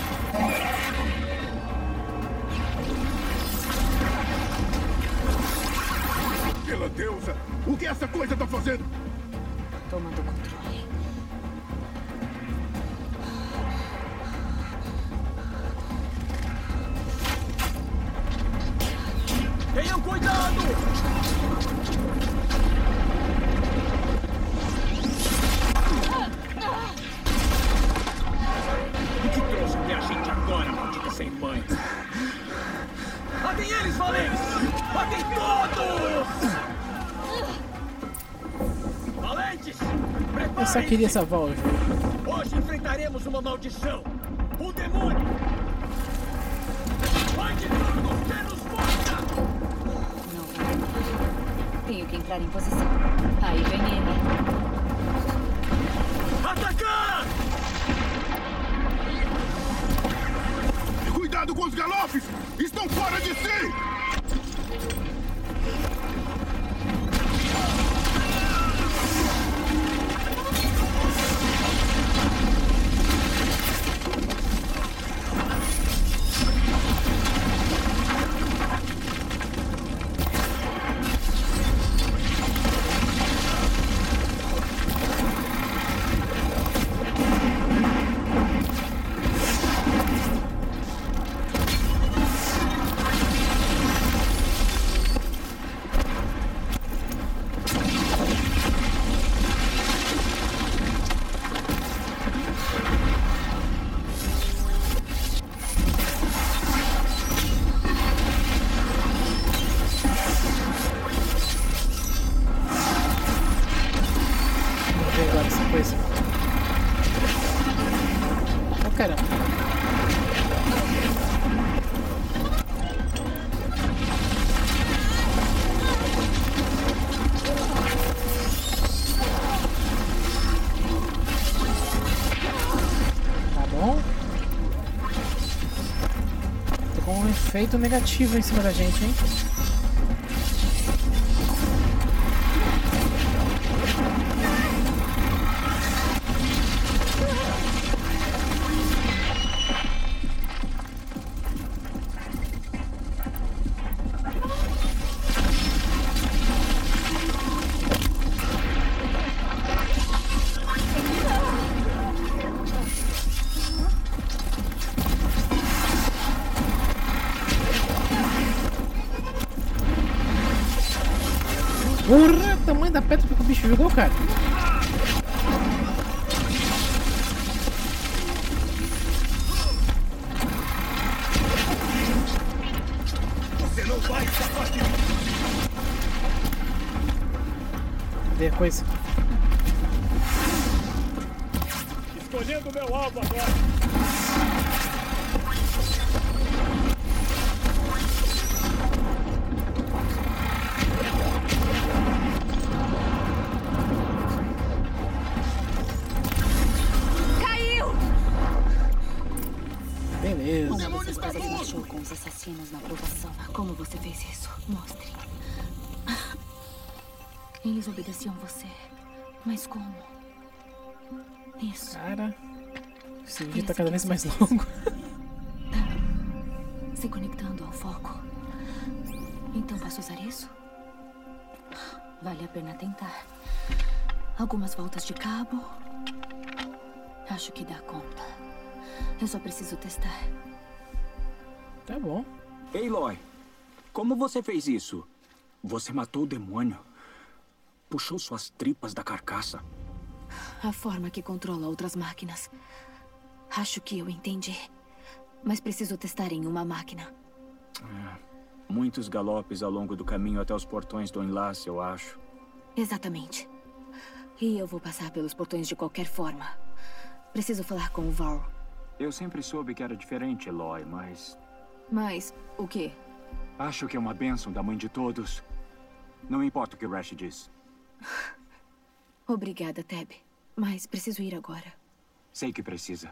Speaker 17: Pela deusa! O que essa coisa tá fazendo?
Speaker 3: Tomando controle.
Speaker 9: Tenham cuidado!
Speaker 7: O que trouxe até a gente agora, maldita sem mãe?
Speaker 9: Matem eles, valentes! Matem todos!
Speaker 7: Valentes!
Speaker 1: Eu só queria salvar o jogo.
Speaker 7: Hoje enfrentaremos uma maldição! O demônio! Mãe de todos, menos morta!
Speaker 3: Não vai. Tenho que entrar em posição. Aí vem ele.
Speaker 7: Atacar!
Speaker 17: Cuidado com os galopes! Estão fora de si!
Speaker 1: Efeito negativo em cima da gente, hein? Porra, tamanho da pedra que o bicho jogou, cara. cadê a coisa?
Speaker 17: Escolhendo meu alvo agora.
Speaker 1: Beleza.
Speaker 3: Como você estabeleciou com os assassinos na aprovação? Como você fez isso? Mostre. Eles obedeciam você. Mas como? Isso.
Speaker 1: Cara, esse vídeo tá cada vez mais longo.
Speaker 3: Tá se conectando ao foco. Então posso usar isso? Vale a pena tentar. Algumas voltas de cabo. Acho que dá conta. Eu só preciso testar.
Speaker 1: Tá bom.
Speaker 7: Aloy, como você fez isso? Você matou o demônio. Puxou suas tripas da carcaça.
Speaker 3: A forma que controla outras máquinas. Acho que eu entendi. Mas preciso testar em uma máquina.
Speaker 7: Muitos galopes ao longo do caminho até os portões do enlace, eu acho.
Speaker 3: Exatamente. E eu vou passar pelos portões de qualquer forma. Preciso falar com o Varl.
Speaker 7: Eu sempre soube que era diferente, Aloy, mas...
Speaker 3: Mas, o quê?
Speaker 7: Acho que é uma bênção da mãe de todos. Não importa o que o Rash diz.
Speaker 3: Obrigada, Teb. Mas preciso ir agora.
Speaker 7: Sei que precisa.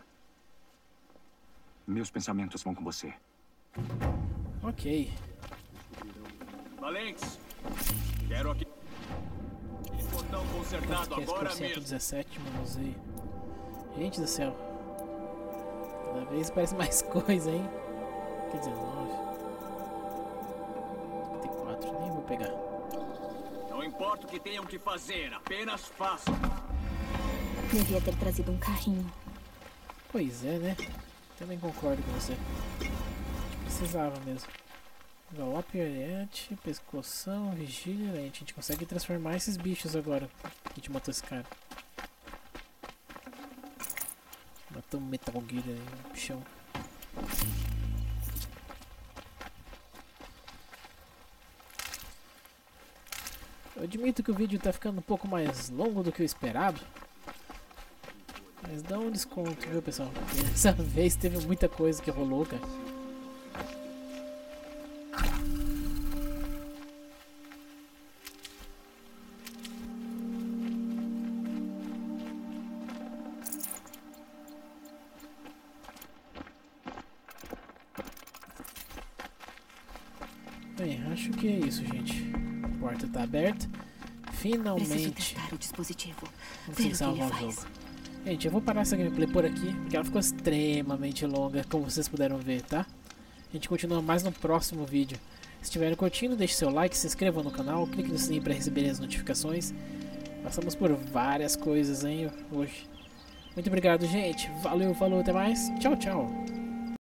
Speaker 7: Meus pensamentos vão com você.
Speaker 1: Ok.
Speaker 9: Valentes, quero aqui. Portão consertado agora mesmo.
Speaker 1: 17, manuseio. Gente do céu. Cada vez parece mais coisa, hein? Que 19. 54, nem vou pegar.
Speaker 9: Não importa o que tenham que fazer, apenas façam.
Speaker 3: Devia ter trazido um carrinho.
Speaker 1: Pois é, né? Também concordo com você. Precisava mesmo. Galope oriente, pescoção, vigília. A gente consegue transformar esses bichos agora. A gente matou esse cara. Matou um Metal Gear aí no chão. Eu admito que o vídeo tá ficando um pouco mais longo do que o esperado. Mas dá um desconto, viu, pessoal? Dessa vez teve muita coisa que rolou, cara. Bem, acho que é isso, gente. A porta tá aberta. Finalmente.
Speaker 3: Preciso testar o dispositivo.
Speaker 1: Vamos salvar o jogo. Gente, eu vou parar essa gameplay por aqui, porque ela ficou extremamente longa, como vocês puderam ver, tá? A gente continua mais no próximo vídeo. Se estiverem curtindo, deixe seu like, se inscreva no canal, clique no sininho para receber as notificações. Passamos por várias coisas, hein, hoje. Muito obrigado, gente. Valeu, falou, até mais. Tchau, tchau.